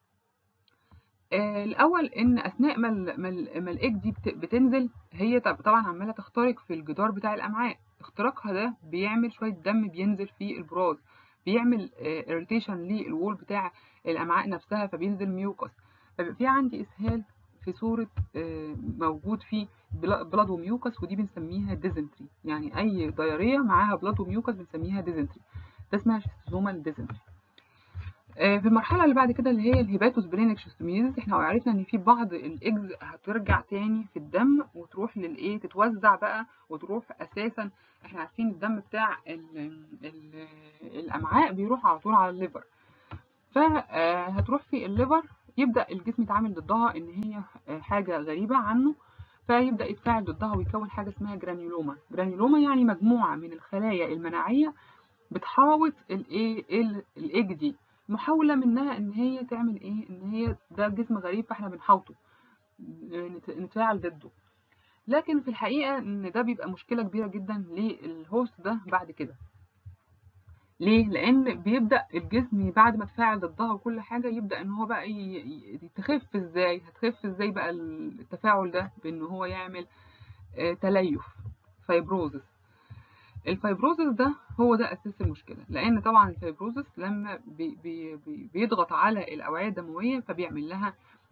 الأول إن أثناء ما الإيج دي بتنزل، هي طبعا عمالة تخترق في الجدار بتاع الأمعاء. اختراقها ده بيعمل شوية دم بينزل في البراز، بيعمل irritation للوول بتاع الأمعاء نفسها، فبينزل ميوكس، فبيبقى في عندي إسهال في صورة موجود فيه بلاد وميوكس، ودي بنسميها ديزنتري. يعني أي ضيارية معاها بلاد وميوكس بنسميها ديزنتري، ده اسمها شيستوزومال ديزنتري. في المرحلة اللي بعد كده اللي هي الهيباتوسبلينيك شيستوميزيس، احنا عرفنا ان في بعض الايجز هترجع تاني في الدم وتروح للايه، تتوزع بقى وتروح اساسا. احنا عارفين الدم بتاع ال الامعاء بيروح على طول على الليفر، فهتروح في الليفر، يبدأ الجسم يتعامل ضدها ان هي حاجة غريبة عنه، فيبدأ يتفاعل ضدها ويكون حاجة اسمها جرانيولوما. جرانيولوما يعني مجموعة من الخلايا المناعية بتحاوط الايج دي، محاولة منها ان هي تعمل ايه، ان هي ده جسم غريب فاحنا بنحاوطه نتفاعل ضده. لكن في الحقيقة ان ده بيبقى مشكلة كبيرة جدا للهوست ده بعد كده. ليه؟ لان بيبدأ الجسم بعد ما تفاعل ضدها وكل حاجة يبدأ ان هو بقى تخف ازاي، هتخف ازاي بقى التفاعل ده؟ بان هو يعمل تليف، فايبروزس. الفايبروزس ده هو ده اساس المشكله، لان طبعا الفايبروزس لما بيضغط على الاوعيه الدمويه فبيعمل لها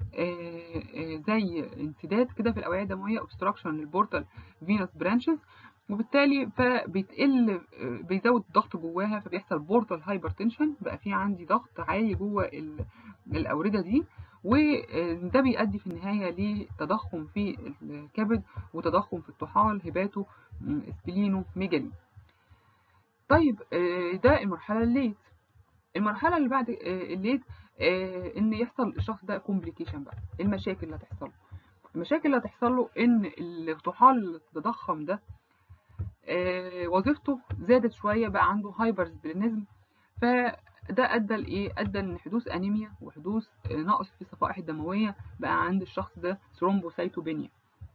زي انسداد كده في الاوعيه الدمويه، obstruction للبورتال فينوس برانشز، وبالتالي فبيتقل بيزود الضغط جواها، فبيحصل بورتال هايبرتنشن، بقى في عندي ضغط عالي جوه الاورده دي، وده بيؤدي في النهايه لتضخم في الكبد وتضخم في الطحال، هيباتو سبلينو ميجالي. طيب ده المرحلة الليت. المرحلة اللي بعد الليت ان يحصل الشخص ده كومبليكيشن بقى. المشاكل اللي هتحصل له، المشاكل اللي هتحصل له ان الطحال اللي تضخم ده وظيفته زادت شوية، بقى عنده هايبرسبلينيزم، فده ادى لايه؟ ادى لحدوث انيميا وحدوث نقص في الصفائح الدموية، بقى عند الشخص ده ثرومبوسايتوبينيا.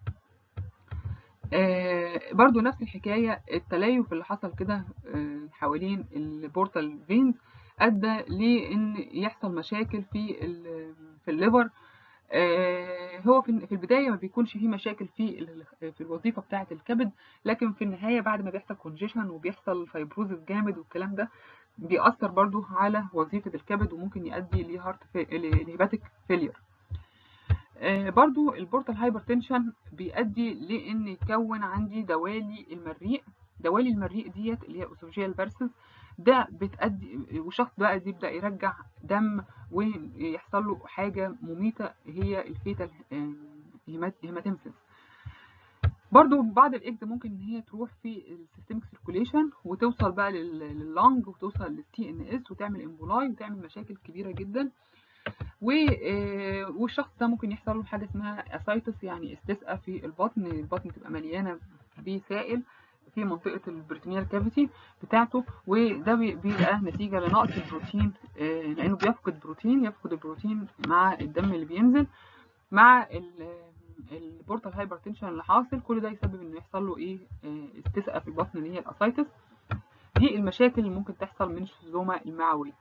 برضو نفس الحكاية، التليف اللي حصل كده حوالين البورتال فينز أدى لأن يحصل مشاكل في الليفر. هو في البداية ما بيكونش فيه مشاكل في الوظيفة بتاعة الكبد، لكن في النهاية بعد ما بيحصل كونجيشن وبيحصل فايبروزس جامد والكلام ده بيأثر برضو على وظيفة الكبد، وممكن يؤدي لهيباتيك فيلير. برضو البورتال هايبرتنشن بيؤدي لان يكون عندي دوالي المريء. دوالي المريء ديت اللي هي اسوفيجيال بارسز، ده بتؤدي والشخص بقى يبدا يرجع دم ويحصل له حاجه مميته، هي الفيتال هيماتيمسيس. برضو بعض الايجز ممكن ان هي تروح في السيستميك سيركوليشن وتوصل بقى لللنج وتوصل للتي ان اس وتعمل امبولاي وتعمل مشاكل كبيره جدا. والشخص ده ممكن يحصل له حاجه اسمها اسايتس، يعني استسقاء في البطن تبقى مليانه بسائل في منطقه البريتونيال كافيتي بتاعته، وده بيبقى نتيجه لنقص البروتين، لانه يفقد البروتين مع الدم اللي بينزل مع البورتال هايبرتنشن اللي حاصل. كل ده يسبب انه يحصل له ايه؟ استسقاء في البطن اللي هي الاسايتس. دي المشاكل اللي ممكن تحصل من الشيستوزوما المعويه.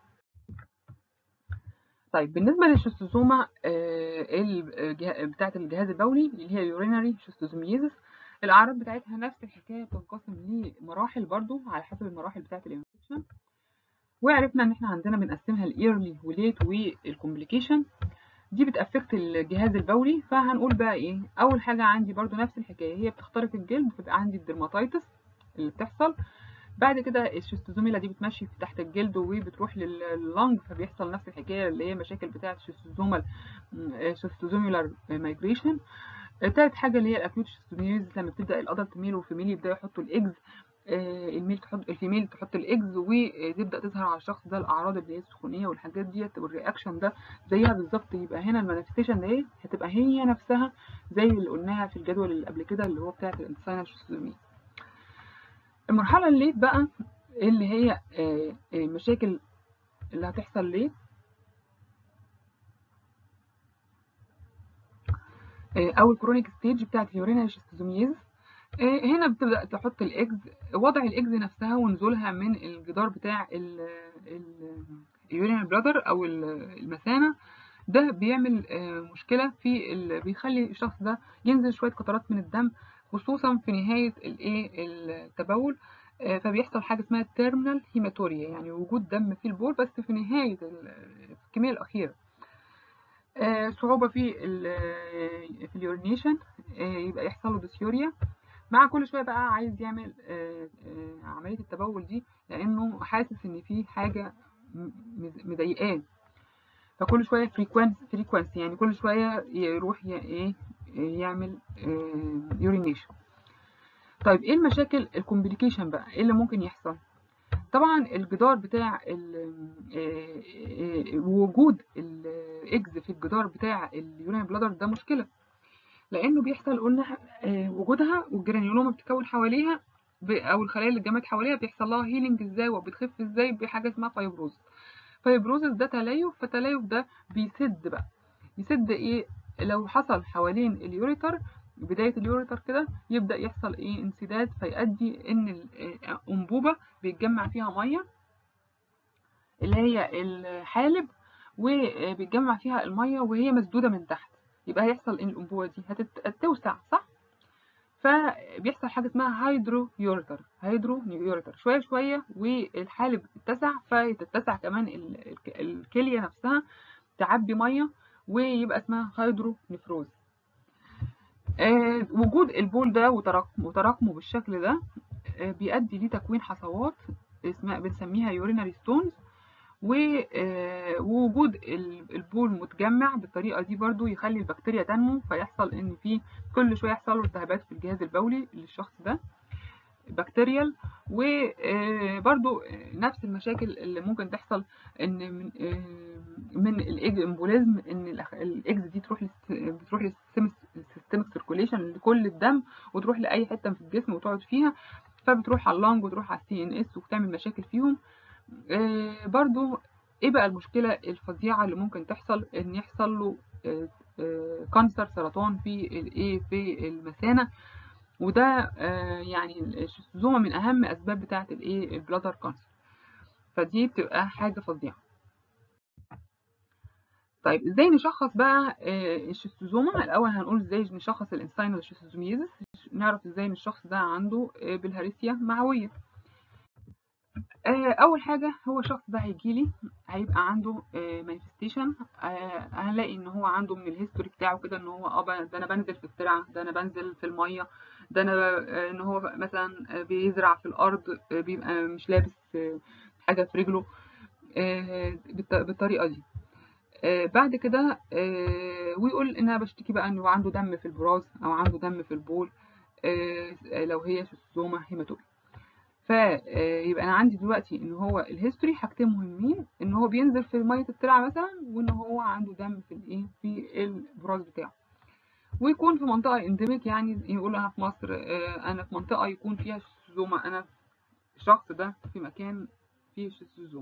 طيب بالنسبة للشيستوزوما بتاعة الجهاز البولي اللي هي يورينري شيستوزوميزيس، الأعراض بتاعتها نفس الحكاية، بتنقسم لمراحل برضو على حسب المراحل بتاعة الانفكشن، وعرفنا ان احنا عندنا بنقسمها الايرلي وليت والكومبليكيشن. دي بتأفكت الجهاز البولي، فهنقول بقى ايه. اول حاجة عندي برضو نفس الحكاية، هي بتخترق الجلد، بتبقى عندي الدرماتيتس اللي بتحصل. بعد كده الشيستوزوميلا دي بتمشي تحت الجلد وبتروح لللنج، فبيحصل نفس الحكايه اللي هي مشاكل بتاعه شيستوزوميلار مايجريشن. تالت حاجه اللي هي الاكيوت شيستوزوميزيس، لما بتبدا الادلت ميل والفيميل يبداوا يحطوا الايجز الفيميل تحط الايجز وتبدا تظهر على الشخص ده الاعراض اللي هي السخونيه والحاجات ديت والرياكشن ده زيها بالظبط. يبقى هنا المانيفستيشن ده هتبقى هي نفسها زي اللي قلناها في الجدول اللي قبل كده اللي هو بتاعه الانتستينال شيستوزوميز. المرحله اللي بقى اللي هي مشاكل اللي هتحصل ليه او الكرونيك ستيج بتاعه اليورينال شيستوزوميز. هنا بتبدأ تحط الإجز، وضع الإجز نفسها ونزولها من الجدار بتاع اليورينال بلادر أو المثانة. ده بيعمل مشكلة في بيخلي الشخص ده ينزل شوية قطرات من الدم خصوصا في نهاية التبول. فبيحصل حاجة اسمها تيرمينال هيماتوريا، يعني وجود دم في البول بس في نهاية الكمية الأخيرة. صعوبة في اليورينيشن، يبقى يحصل له ديسيوريا مع كل شويه بقى عايز يعمل عمليه التبول دي لانه حاسس ان في حاجه مضايقاه. فكل شويه فريكوانسي يعني كل شويه يروح يعمل يورينيشن. طيب ايه المشاكل الكومبليكيشن بقى ايه اللي ممكن يحصل؟ طبعا الجدار بتاع وجود الاجز في الجدار بتاع اليورين بلادر ده مشكله، لانه بيحصل قلنا وجودها والجرانيولوما بتتكون حواليها او الخلايا اللي اتجمعت حواليها بيحصل لها هيلينج ازاي وبتخف ازاي بحاجه اسمها فايبروزس ده تليف. فالتليف ده بيسد بقى يسد ايه لو حصل حوالين اليوريتر بدايه اليوريتر كده يبدا يحصل ايه انسداد فيؤدي ان الانبوبه بيتجمع فيها ميه اللي هي الحالب وبيتجمع فيها الميه وهي مسدوده من تحت. يبقى هيحصل ان الانبوبه دي هتتوسع صح، فبيحصل حاجه اسمها هيدرو نيوريتر شويه شويه والحالب اتسع فتتسع كمان الكليه نفسها تعبي ميه ويبقى اسمها هيدرو نفروز. وجود البول ده وتراكمه بالشكل ده بيؤدي لتكوين حصوات بنسميها يوريناري ستونز. ووجود البول متجمع بالطريقه دي برضو يخلي البكتيريا تنمو فيحصل ان في كل شويه يحصل له التهابات في الجهاز البولي للشخص ده بكتيريال. وبرضو نفس المشاكل اللي ممكن تحصل ان من الايج امبوليزم ان الايجز دي بتروح للسيستمك سيركوليشن لكل الدم وتروح لاي حته في الجسم وتقعد فيها فبتروح على اللنج وتروح على السي ان اس وبتعمل مشاكل فيهم. برضو ايه بقى المشكلة الفظيعة اللي ممكن تحصل ان يحصل له كانسر سرطان في المثانة. وده يعني الشيستوزوما من اهم اسباب بتاعة البلادر كانسر، فدي بتبقى حاجة فظيعة. طيب ازاي نشخص بقى الشيستوزوما؟ الاول هنقول ازاي نشخص الانساينال شيستوزوميزس، نعرف ازاي ان الشخص ده عنده بالهارسيا معوية. اول حاجه هو الشخص ده هيجيلي هيبقى عنده مانيفستيشن. هنلاقي ان هو عنده من الهيستوري بتاعه كده ان هو ده انا بنزل في الترعه، ده انا بنزل في الميه، ده انا ان هو مثلا بيزرع في الارض بيبقى مش لابس حاجه في رجله بالطريقه دي. بعد كده ويقول ان انا بشتكي بقى انه عنده دم في البراز او عنده دم في البول لو هي شيستوزوما هيماتومي. فيبقى انا عندي دلوقتي ان هو الهيستوري حاجتين مهمين ان هو بينزل في ميه الترعه مثلا وان هو عنده دم في البراز بتاعه ويكون في منطقه انديميك يعني يقول انا في مصر انا في منطقه يكون فيها شيستوزوما انا الشخص ده في مكان فيه شيستوزوما.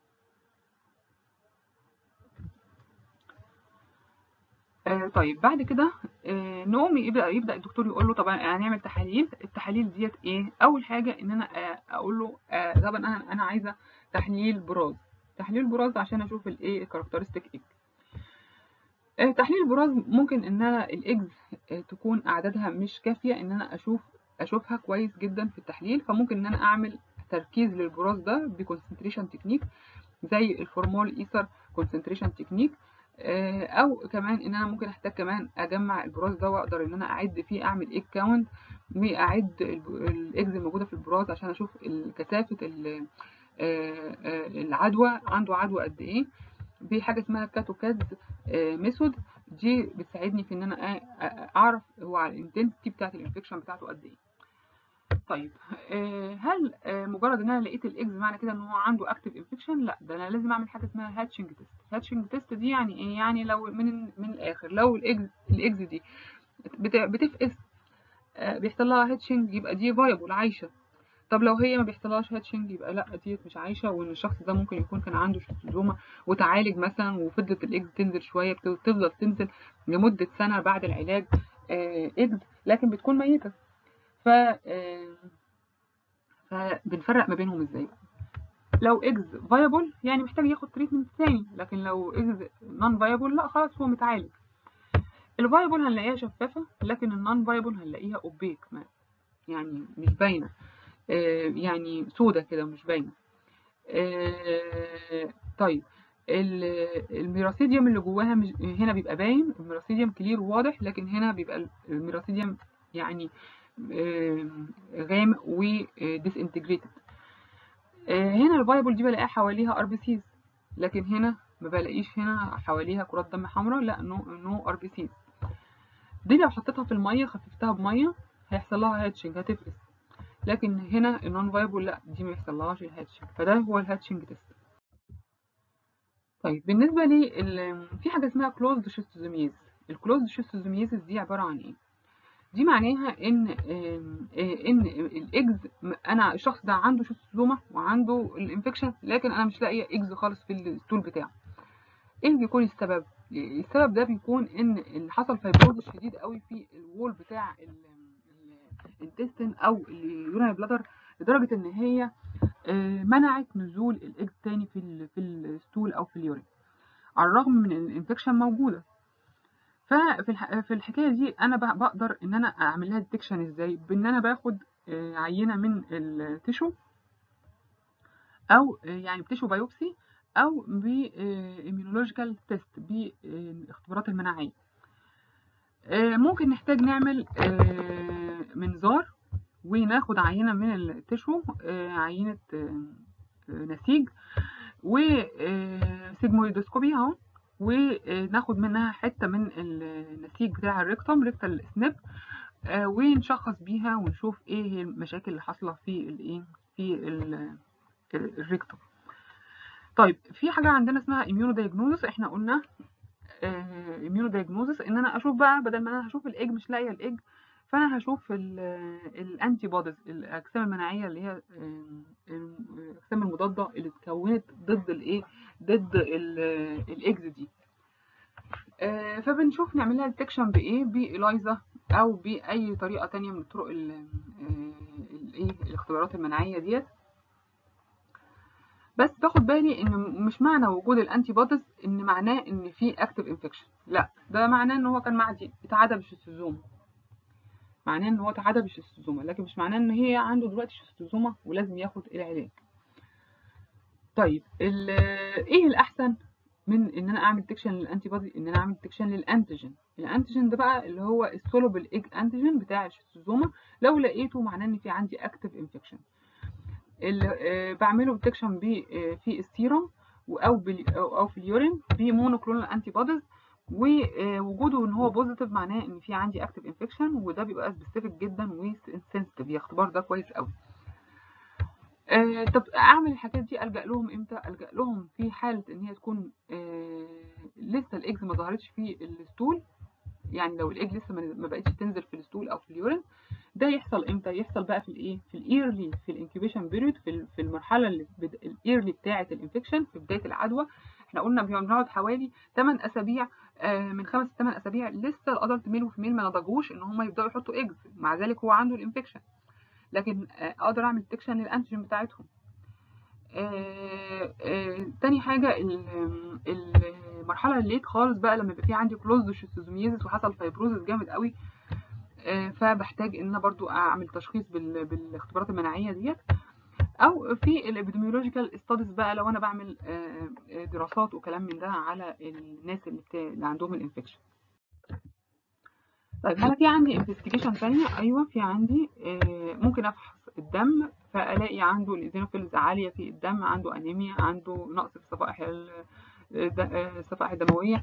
طيب بعد كده نقوم يبدا الدكتور يقول له طبعا هنعمل تحاليل. التحاليل ديت ايه؟ اول حاجه ان انا اقول له طبعا انا عايزه تحليل براز عشان اشوف الكاركترستيك ايج. تحليل البراز ممكن ان انا الايجز تكون اعدادها مش كافيه ان انا اشوفها كويس جدا في التحليل، فممكن ان انا اعمل تركيز للبراز ده بكونسنتريشن تكنيك زي الفورمول ايثر كونسنتريشن تكنيك. او كمان ان انا ممكن احتاج كمان اجمع البراز ده واقدر ان انا اعد فيه اعمل ايج كاونت واعد الايجز الموجوده في البراز عشان اشوف كثافه العدوى عنده عدوى قد ايه بحاجه اسمها كاتوكاز ميثود. دي بتساعدني في ان انا اعرف هو على الانتنسيتي بتاعه الانفكشن بتاعته قد ايه. طيب هل مجرد ان انا لقيت الايجز معنى كده ان هو عنده اكتيف انفكشن؟ لا، ده انا لازم اعمل حاجه اسمها هاتشنج تيست. هاتشنج تيست دي يعني ايه؟ يعني لو من الاخر لو الايجز دي بتفقس بيحصل لها هاتشنج، يبقى دي فايبل عايشه. طب لو هي ما بيحصلهاش هاتشنج يبقى لا، ديت مش عايشه، وان الشخص ده ممكن يكون كان عنده شيستوزوما وتعالج مثلا وفضلت الايجز تنزل شويه، بتفضل تنزل لمده سنه بعد العلاج ايجز، لكن بتكون ميته. ف فبنفرق ما بينهم ازاي بقى؟ لو ايجز فايبل يعني محتاج ياخد تريتمنت تاني، لكن لو ايجز نون فايبل لا خلاص هو متعالج. الفايبل هنلاقيها شفافه، لكن النون فايبل هنلاقيها اوبيك، يعني مش باينه، يعني سودا كده مش باينه. طيب الميراسيديوم اللي جواها مش هنا بيبقى باين، الميراسيديوم كلير واضح، لكن هنا بيبقى الميراسيديوم يعني غامق وديسانتجريتد. هنا الفايبل دي بلاقيها حواليها ار بي سيز، لكن هنا ما بلاقيش هنا حواليها كرات دم حمراء، لا نو ار بي سيز. دي لو حطيتها في الميه خففتها بميه هيحصل لها هاتشنج، هتفقس، لكن هنا النون فايبل لا، دي ما يحصلهاش الهاتشنج، فده هو الهاتشنج تيست. طيب بالنسبه لي في حاجه اسمها كلوزد شيستوزوميز. الكلوزد شيستوزوميز دي عباره عن ايه؟ دي معناها ان الايجز، انا الشخص ده عنده شيستوزوما وعنده الانفكشن، لكن انا مش لاقيه ايجز خالص في الستول بتاعه. ايه بيكون السبب؟ السبب ده بيكون ان حصل فايبروز شديد قوي في الوول بتاع الانتستين او اليورينري بلادر، لدرجه ان هي منعت نزول الايجز تاني في الستول او في اليورين، على الرغم من ان الانفكشن موجوده. ففي الحكايه دي انا بقدر ان انا اعمل لها ديتكشن ازاي؟ بان انا باخد عينه من التيشو، او يعني بتيشو بايوبسي، او بإيميونولوجيكال تيست، بالاختبارات المناعيه. ممكن نحتاج نعمل منظار وناخد عينه من التيشو، عينه نسيج، وسيجمويدوسكوبي اهو، وناخد منها حته من النسيج بتاع الريكتوم، ريكتال سنيب، ونشخص بيها ونشوف ايه هي المشاكل اللي حاصله في الايه، في الريكتوم. طيب في حاجه عندنا اسمها اميونو دايجنوزس. احنا قلنا اميونو دايجنوزس ان انا اشوف بقى، بدل ما انا هشوف الايج مش لاقيه الايج، فانا هشوف الانتي بوديز، الاجسام المناعيه اللي هي الاجسام المضاده اللي اتكونت ضد الايه، ضد الايجز دي. فبنشوف نعمل لها ديتكشن بايه؟ بإلايزا او باي طريقه تانية من طرق الايه، الاختبارات المناعيه ديت. بس باخد بالي ان مش معنى وجود الانتي بوديز ان معناه ان في اكتيف انفكشن، لا، ده معناه ان هو كان معدي اتعدى بالشيستوزوما، معناه ان هو اتعدى بالشيستوزوما، لكن مش معناه ان هي عنده دلوقتي شيستوزوما ولازم ياخد العلاج. طيب ايه الاحسن من ان انا اعمل ديتكشن للانتي بودي؟ ان انا اعمل ديتكشن للانتيجين. الانتيجين ده بقى اللي هو السولوبل ايج انتيجين بتاع الشيستوزوما، لو لقيته معناه ان في عندي اكتيف انفكشن. اللي بعمله ديتكشن في السيروم او في اليورين بمونوكلونال انتي بوديز، ووجوده ان هو بوزيتيف معناه ان في عندي اكتيف انفكشن، وده بيبقى سبيسيفيك جدا وسنسيتيف، الاختبار ده كويس قوي. طب اعمل الحاجات دي الجا لهم امتى؟ الجا لهم في حاله ان هي تكون لسه الايجز ما ظهرتش في الستول، يعني لو الايج لسه ما بقتش تنزل في الستول او في اليورين. ده يحصل امتى؟ يحصل بقى في الايه، في الايرلي، في الانكيوبيشن بيريود، في المرحله اللي الايرلي بتاعه الانفكشن، في بدايه العدوى. احنا قلنا بنقعد حوالي 8 اسابيع، من 5 ل 8 اسابيع لسه الادلت ميل وفيميل ما نضجوش ان هم يبداوا يحطوا ايجز، مع ذلك هو عنده الانفكشن، لكن اقدر اعمل ديتكشن للانتيجين بتاعتهم. تاني حاجه المرحله الليت خالص بقى، لما يبقى في عندي كلوزد شيستوزوميزيس وحصل فايبروزس جامد قوي، فبحتاج ان انا برضو اعمل تشخيص بالاختبارات المناعيه ديت، او في الابيديميولوجيكال ستاديز بقى لو انا بعمل دراسات وكلام من ده على الناس اللي عندهم الانفكشن. طيب هل في عندي انفستيجيشن ثانيه؟ ايوه في عندي، ممكن افحص الدم فالاقي عنده الايزينوفيلز عاليه في الدم، عنده انيميا، عنده نقص في الصفائح الدمويه،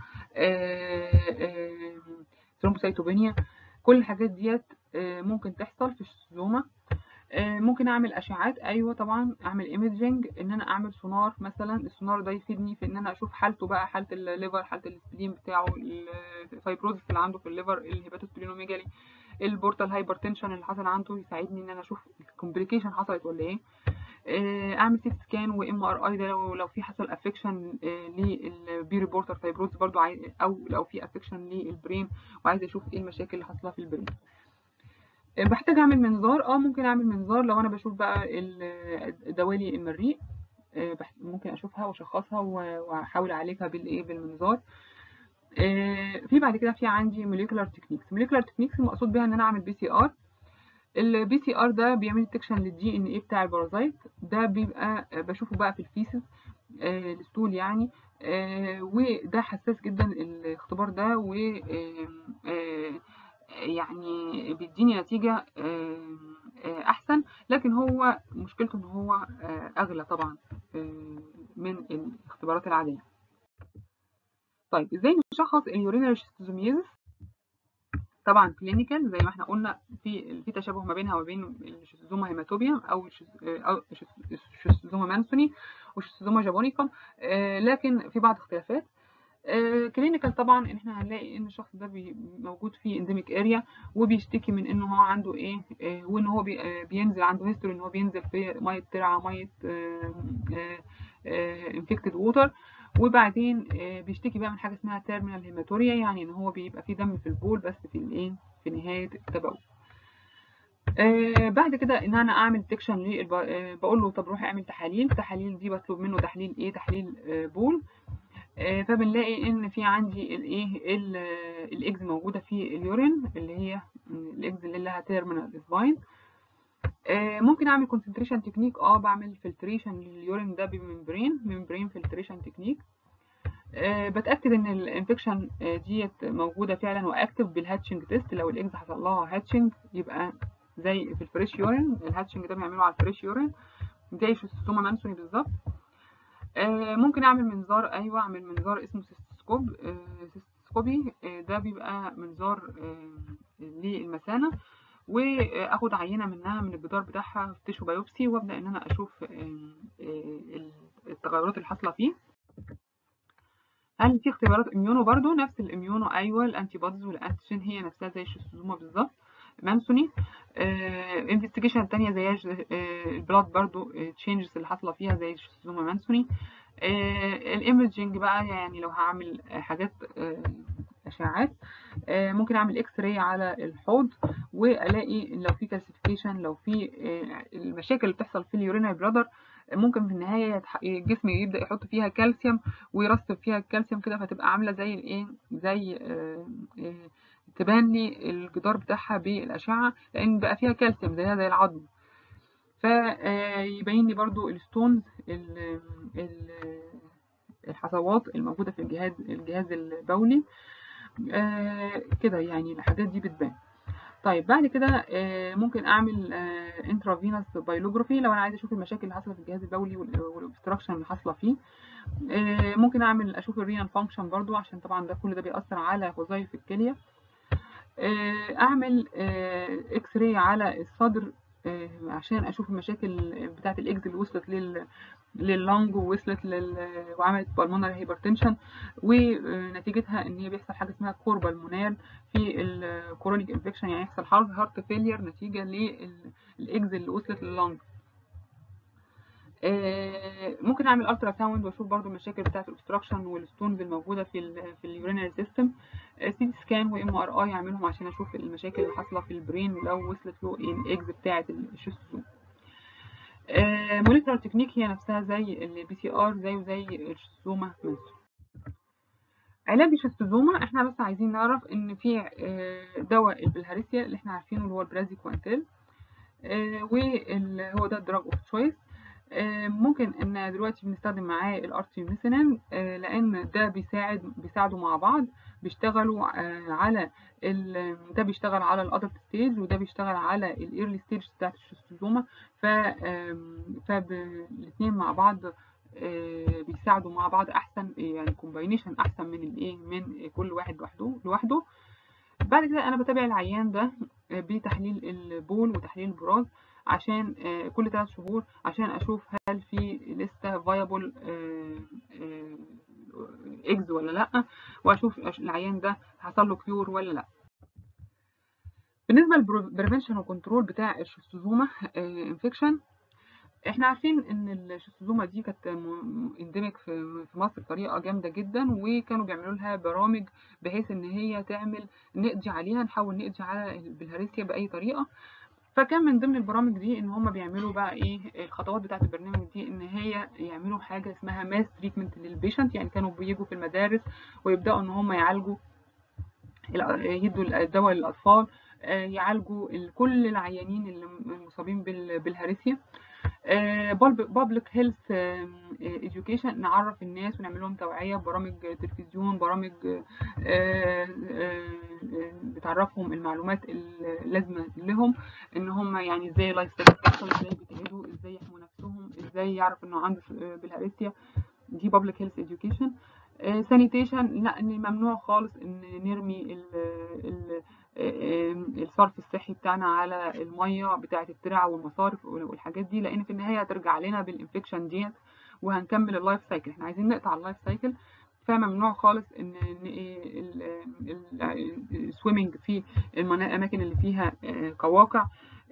ثرومبوسايتوبينيا. كل الحاجات ديت ممكن تحصل في الشيستوزوما. ممكن اعمل اشعات، ايوه طبعا اعمل ايميجنج، ان انا اعمل سونار مثلا. السونار ده يفيدني في ان انا اشوف حالته بقى، حاله الليفر، حاله السبلين بتاعه، الفايبروزس اللي عنده في الليفر، الهيباتوسبلينوميجالي، البورتال هايبرتنشن اللي حصل عنده، يساعدني ان انا اشوف الكومبليكيشن حصلت ولا ايه. اعمل سيت سكان وام ار اي، ده لو في حصل افكشن للبي ريبورتر فايبروز برضو، او لو في افكشن للبرين وعايزه اشوف ايه المشاكل اللي حاصله في البرين. باحتاج اعمل منظار، ممكن اعمل منظار لو انا بشوف بقى دوالي المريء، ممكن اشوفها واشخصها واحاول اعالجها بالمنظار. في بعد كده في عندي molecular techniques. molecular techniques المقصود بها ان انا اعمل PCR. البي سي ار ده بيعمل ديتكشن للدي ان ايه بتاع البارازايت، ده بيبقى بشوفه بقى في الفيسز، الستول يعني. وده حساس جدا الاختبار ده، و يعني بيديني نتيجة احسن، لكن هو مشكلته ان هو اغلى طبعا من الاختبارات العادية. طيب ازاي نشخص اليورينري شيستوزوميزيس؟ طبعا كلينيكال زي ما احنا قلنا، في تشابه ما بينها وبين الشيستوزوما هيماتوبيوم او الشيستوزوما مانسوني والشيستوزوما جابونيكم، لكن في بعض اختلافات. كلينيكال طبعا ان احنا هنلاقي ان الشخص ده موجود في انديميك اريا، وبيشتكي من انه هو عنده ايه، وان هو بينزل عنده هيستوري ان هو بينزل في ميه ترعه، ميه انفكتد ووتر. وبعدين بيشتكي بقى من حاجه اسمها تيرمينال هيماتوريا، يعني ان هو بيبقى فيه دم في البول بس في الايه، في نهايه التبول. بعد كده ان انا اعمل ديتكشن بقول له طب روح اعمل تحاليل دي بطلب منه تحليل ايه، تحليل بول. فبنلاقي ان في عندي الايه، الاكز موجوده في اليورين، اللي هي الاكز اللي لها تيرمينال سباين. ممكن اعمل كونسنتريشن تكنيك، بعمل فلتريشن لليورين ده بممبرين فلتريشن تكنيك. بتاكد ان الانفكشن ديت موجوده فعلا واكتف بالهاتشنج تيست. لو الاكز حصل لها هاتشنج يبقى زي في الفريش يورين، الهاتشنج ده بنعمله على الفريش يورين زي شيستوما مانسوني بالظبط. ممكن اعمل منظار، ايوه اعمل منظار اسمه سيستوسكوبي. ده بيبقى منظار للمثانه، واخد عينه منها من الجدار بتاعها في تيشو بايوبسي، وابدا ان انا اشوف التغيرات اللي حاصله فيه. هل في اختبارات اميونو؟ برضو نفس الاميونو، ايوه الانتي بوديز والانتيجين هي نفسها زي الشيستوزوما بالظبط مانسوني. انفستيجيشن تانية زي البلاد برضو تشينجز اللي حاصله فيها زي الشيستوزوما مانسوني. الايمجنج بقى، يعني لو هعمل حاجات اشعاعات، ممكن اعمل اكس راي على الحوض والاقي لو في كالسيفيكيشن، لو في المشاكل اللي بتحصل في اليورينال بلادر، ممكن في النهايه الجسم يبدا يحط فيها كالسيوم ويرسب فيها الكالسيوم كده، فتبقى عامله زي الايه، زي تبان لي الجدار بتاعها بالاشعه، لان بقى فيها كالسيوم زيها زي العظم. فيبين لي برضو الستونز، الحصوات الموجوده في الجهاز البولي، كده يعني الحاجات دي بتبان. طيب بعد كده ممكن اعمل انترافينوس بايلوجرافي لو انا عايزه اشوف المشاكل اللي حاصله في الجهاز البولي والاوبستراكشن اللي حاصله فيه. ممكن اشوف الرينال فانكشن برضو، عشان طبعا ده كل ده بيأثر على وظائف الكليه. اعمل اكس راي على الصدر عشان اشوف المشاكل بتاعه الاكز اللي وصلت لللنج ووصلت وعملت بالمونري هايبرتنشن، ونتيجتها ان هي بيحصل حاجه اسمها كور بالمونال في الكورونيك انفكشن، يعني يحصل هارت فيلير نتيجه للاكز اللي وصلت لللنج. ممكن اعمل الترا ساوند واشوف برضو المشاكل بتاعه الاوبستراكشن والستونز الموجوده في اليورينري سيستم. سي سكان وام ار اي اعملهم عشان اشوف المشاكل اللي حاصله في البرين لو وصلت له الاكز بتاعه الشيستوزوما. موليكولار تكنيك هي نفسها زي البي سي ار، زي الشيستوزوما مانسوني. علاج الشيستوزوما احنا بس عايزين نعرف ان في دواء البلهارسيا اللي احنا عارفينه اللي هو البرازيكوانتيل، وهو ده الدراج اوف تشويس. ممكن ان دلوقتي بنستخدم معاه الارتيميسينين، لان ده بيساعدوا مع بعض، بيشتغلوا على ده بيشتغل على الادلت ستيج، وده بيشتغل على الايرلي ستيج بتاعت الشيستوزوما. فالاثنين مع بعض بيساعدوا مع بعض احسن، يعني كومباينيشن احسن من الايه، من كل واحد لوحده. بعد كده انا بتابع العيان ده بتحليل البول وتحليل البراز عشان كل 3 شهور عشان اشوف هل في لسه فايبل ايجز ولا لا، واشوف العيان ده حصل له كيور ولا لا. بالنسبه للبريفنشن وكنترول بتاع الشيستوزوما انفكشن، احنا عارفين ان الشيستوزوما دي كانت انديميك في مصر بطريقه جامده جدا، وكانوا بيعملوا لها برامج بحيث ان هي تعمل نقضي عليها، نحاول نقضي على البلهارسيا باي طريقه. فكان من ضمن البرامج دي ان هم بيعملوا بقى ايه الخطوات بتاعه البرنامج دي، ان هي يعملوا حاجه اسمها ماس تريتمنت للبيشنت. يعني كانوا بيجوا في المدارس ويبداوا ان هم يعالجوا، يدوا الدواء للاطفال، يعالجوا كل العيانين المصابين بالهارسيا. بابليك هيلث education، نعرف الناس ونعمل لهم توعية ببرامج تلفزيون، برامج بتعرفهم المعلومات اللازمة لهم، ان هم يعني ازاي لايف ستايل بتحصل، ازاي بيتعدوا، ازاي يحموا نفسهم، ازاي يعرف انه عنده بالهارسيا. دي بابليك هيلث education. سانيتيشن، لا، ان ممنوع خالص ان نرمي الصرف الصحي بتاعنا على الميه بتاعه الترع والمصارف والحاجات دي، لان في النهايه هترجع لنا بالانفكشن ديت وهنكمل اللايف سايكل. احنا عايزين نقطع اللايف سايكل، فممنوع خالص ان السويمنج في الاماكن اللي فيها قواقع.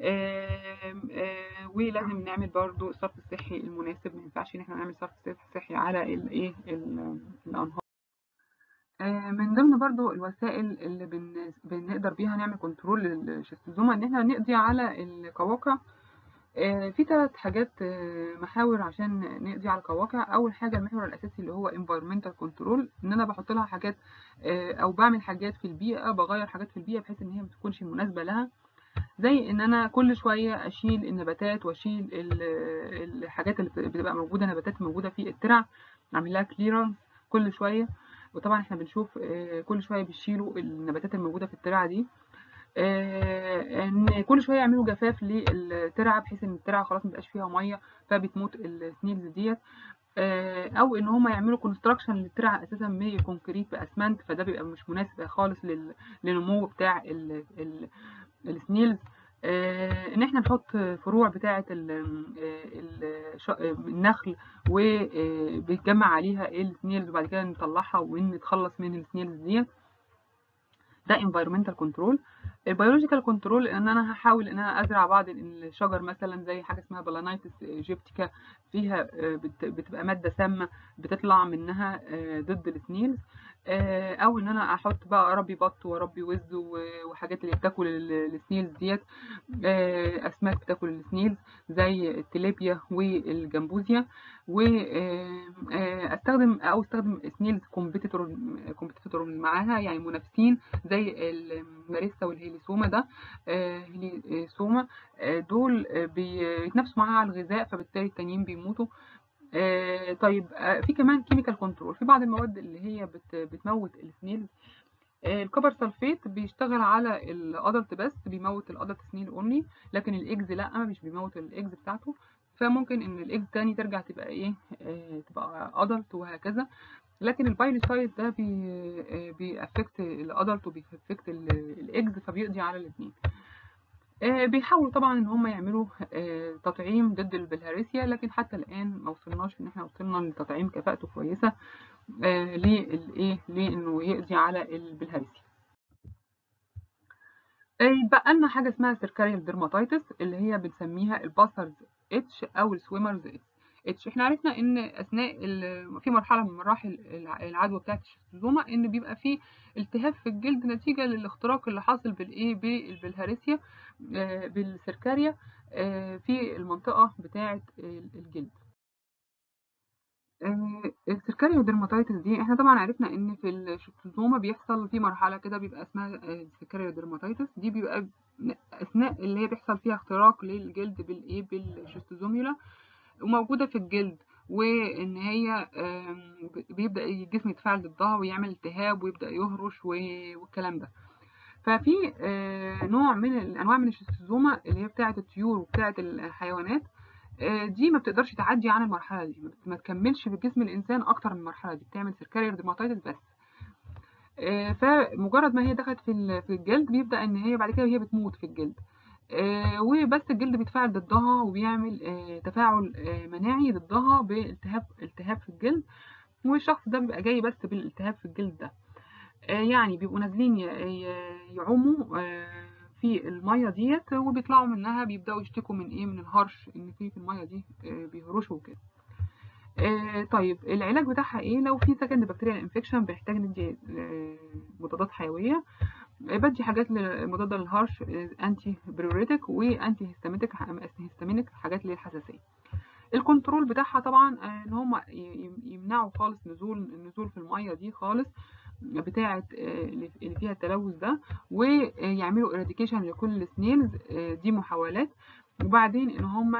ولازم نعمل برضو الصرف الصحي المناسب، ما ينفعش ان احنا نعمل صرف صحي على الايه الانهار. من ضمن برضو الوسائل اللي بنقدر بيها نعمل كنترول للشيستوزوما ان احنا نقضي على القواقع. في 3 حاجات، محاور عشان نقضي على القواقع. اول حاجه المحور الاساسي اللي هو environmental control، ان انا بحط لها حاجات او بعمل حاجات في البيئه، بغير حاجات في البيئه بحيث ان هي ما تكونش مناسبه لها، زي ان انا كل شويه اشيل النباتات واشيل الحاجات اللي بتبقى موجوده، نباتات موجوده في الترع، اعمل لها كليرنس كل شويه. وطبعا احنا بنشوف كل شويه بيشيلوا النباتات الموجوده في الترع دي، ان كل شويه يعملوا جفاف للترعه بحيث ان الترعه خلاص مبقاش فيها ميه فبتموت السنيلز ديت، او ان هم يعملوا كونستراكشن للترعه اساسا من الكونكريت باسمنت، فده بيبقى مش مناسب خالص للنمو بتاع السنيلز. ان احنا نحط فروع بتاعه النخل وبيتجمع عليها السنيلز وبعد كده نطلعها ونتخلص من السنيلز ديت، ده environmental control. البيولوجيكال كنترول ان انا هحاول ان انا ازرع بعض الشجر مثلا زي حاجه اسمها بلانيتس ايجيبتيكا، فيها بتبقى ماده سامه بتطلع منها ضد السنيلز، او ان انا احط بقى اربي بط واربي وز وحاجات اللي بتاكل السنيلز ديت، اسماك بتاكل السنيلز زي التليبيا والجمبوزيا، واستخدم سنيلز كومبيتيتور معاها، يعني منافسين زي الماريستا والهيليسوما. ده هيليسوما دول بيتنافسوا معاها على الغذاء، فبالتالي التانيين بيموتوا. طيب في كمان كيميكال كنترول، في بعض المواد اللي هي بتموت السنيلز. الكبر سلفيت بيشتغل على الادلت بس، بيموت الادلت سنيل اونلي، لكن الايجز لا، مش بيموت الايجز بتاعته، فممكن ان الايجز تاني ترجع تبقى ايه تبقى ادلت وهكذا. لكن البايلوسايد ده بيأفكت الادلت وبيأفكت الايجز، فبيقضي على الاثنين. بيحاولوا طبعا ان هم يعملوا تطعيم ضد البلهارسيا، لكن حتى الان ما وصلناش ان احنا وصلنا لتطعيم كفاءته كويسه لانه يقضي على البلهارسيا. يتبقى لنا حاجه اسمها سيركاريال ديرماتيتس اللي هي بنسميها الباسرز اتش او السويمرز اتش. احنا عرفنا ان اثناء في مرحله من مراحل العدوى بتاعه الشيستوزوما ان بيبقى في التهاب في الجلد نتيجه للاختراق اللي حاصل بالبلهارسيا بالسيركاريا في المنطقه بتاعه الجلد. السيركاريو ديرماتيتس دي احنا طبعا عرفنا ان في الشيستوزوما بيحصل في مرحله كده بيبقى اسمها السيركاريو ديرماتيتس، دي بيبقى اثناء اللي هي بيحصل فيها اختراق للجلد بالشيستوزوميولا وموجوده في الجلد، وان هي بيبدا الجسم يتفاعل ضدها ويعمل التهاب ويبدا يهرش والكلام ده. ففي نوع من الانواع من الشيستوزوما اللي هي بتاعه الطيور وبتاعه الحيوانات، دي ما بتقدرش تعدي عن المرحله دي، ما تكملش في جسم الانسان اكتر من المرحله دي، بتعمل سيركاريال ديرماتيتس بس. فمجرد ما هي دخلت في الجلد بيبدا ان هي بعد كده هي بتموت في الجلد. وبس الجلد بيتفاعل ضدها وبيعمل تفاعل مناعي ضدها التهاب في الجلد، والشخص ده بيبقى جاي بس بالالتهاب في الجلد ده. يعني بيبقوا نازلين يعوموا في المية ديت، وبيطلعوا منها بيبدأوا يشتكوا من ايه، من الهرش، ان في المية دي بيهرشوا وكده. طيب العلاج بتاعها ايه؟ لو في سكند بكتيريال انفكشن بنحتاج ندي مضادات حيوية. بدي حاجات مضادة للهرش، انتي بريوريتك وانتي هيستامينيك، حاجات للحساسية. الكنترول بتاعها طبعا ان هم يمنعوا خالص النزول في المية دي خالص بتاعة اللي فيها التلوث ده، ويعملوا إراديكيشن لكل سنيلز، دي محاولات. وبعدين ان هم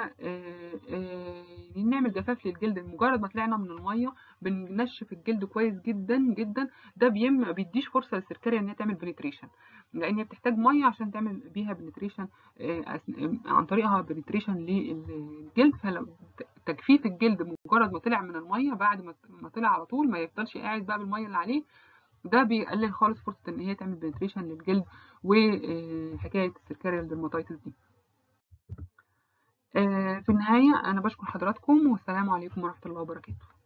نعمل جفاف للجلد. مجرد ما طلعنا من الميه بننشف الجلد كويس جدا جدا. ده ما بيديش فرصه للسركاريا ان هي تعمل بنتريشن، لان هي بتحتاج ميه عشان تعمل بيها بنتريشن، عن طريقها بنتريشن للجلد. فلو تجفيف الجلد مجرد ما طلع من الميه، بعد ما طلع على طول ما يفضلش قاعد بقى بالميه اللي عليه، ده بيقلل خالص فرصه ان هي تعمل بنتريشن للجلد وحكايه السيركاريال ديرماتيتس دي. في النهايه انا بشكر حضراتكم، والسلام عليكم ورحمه الله وبركاته.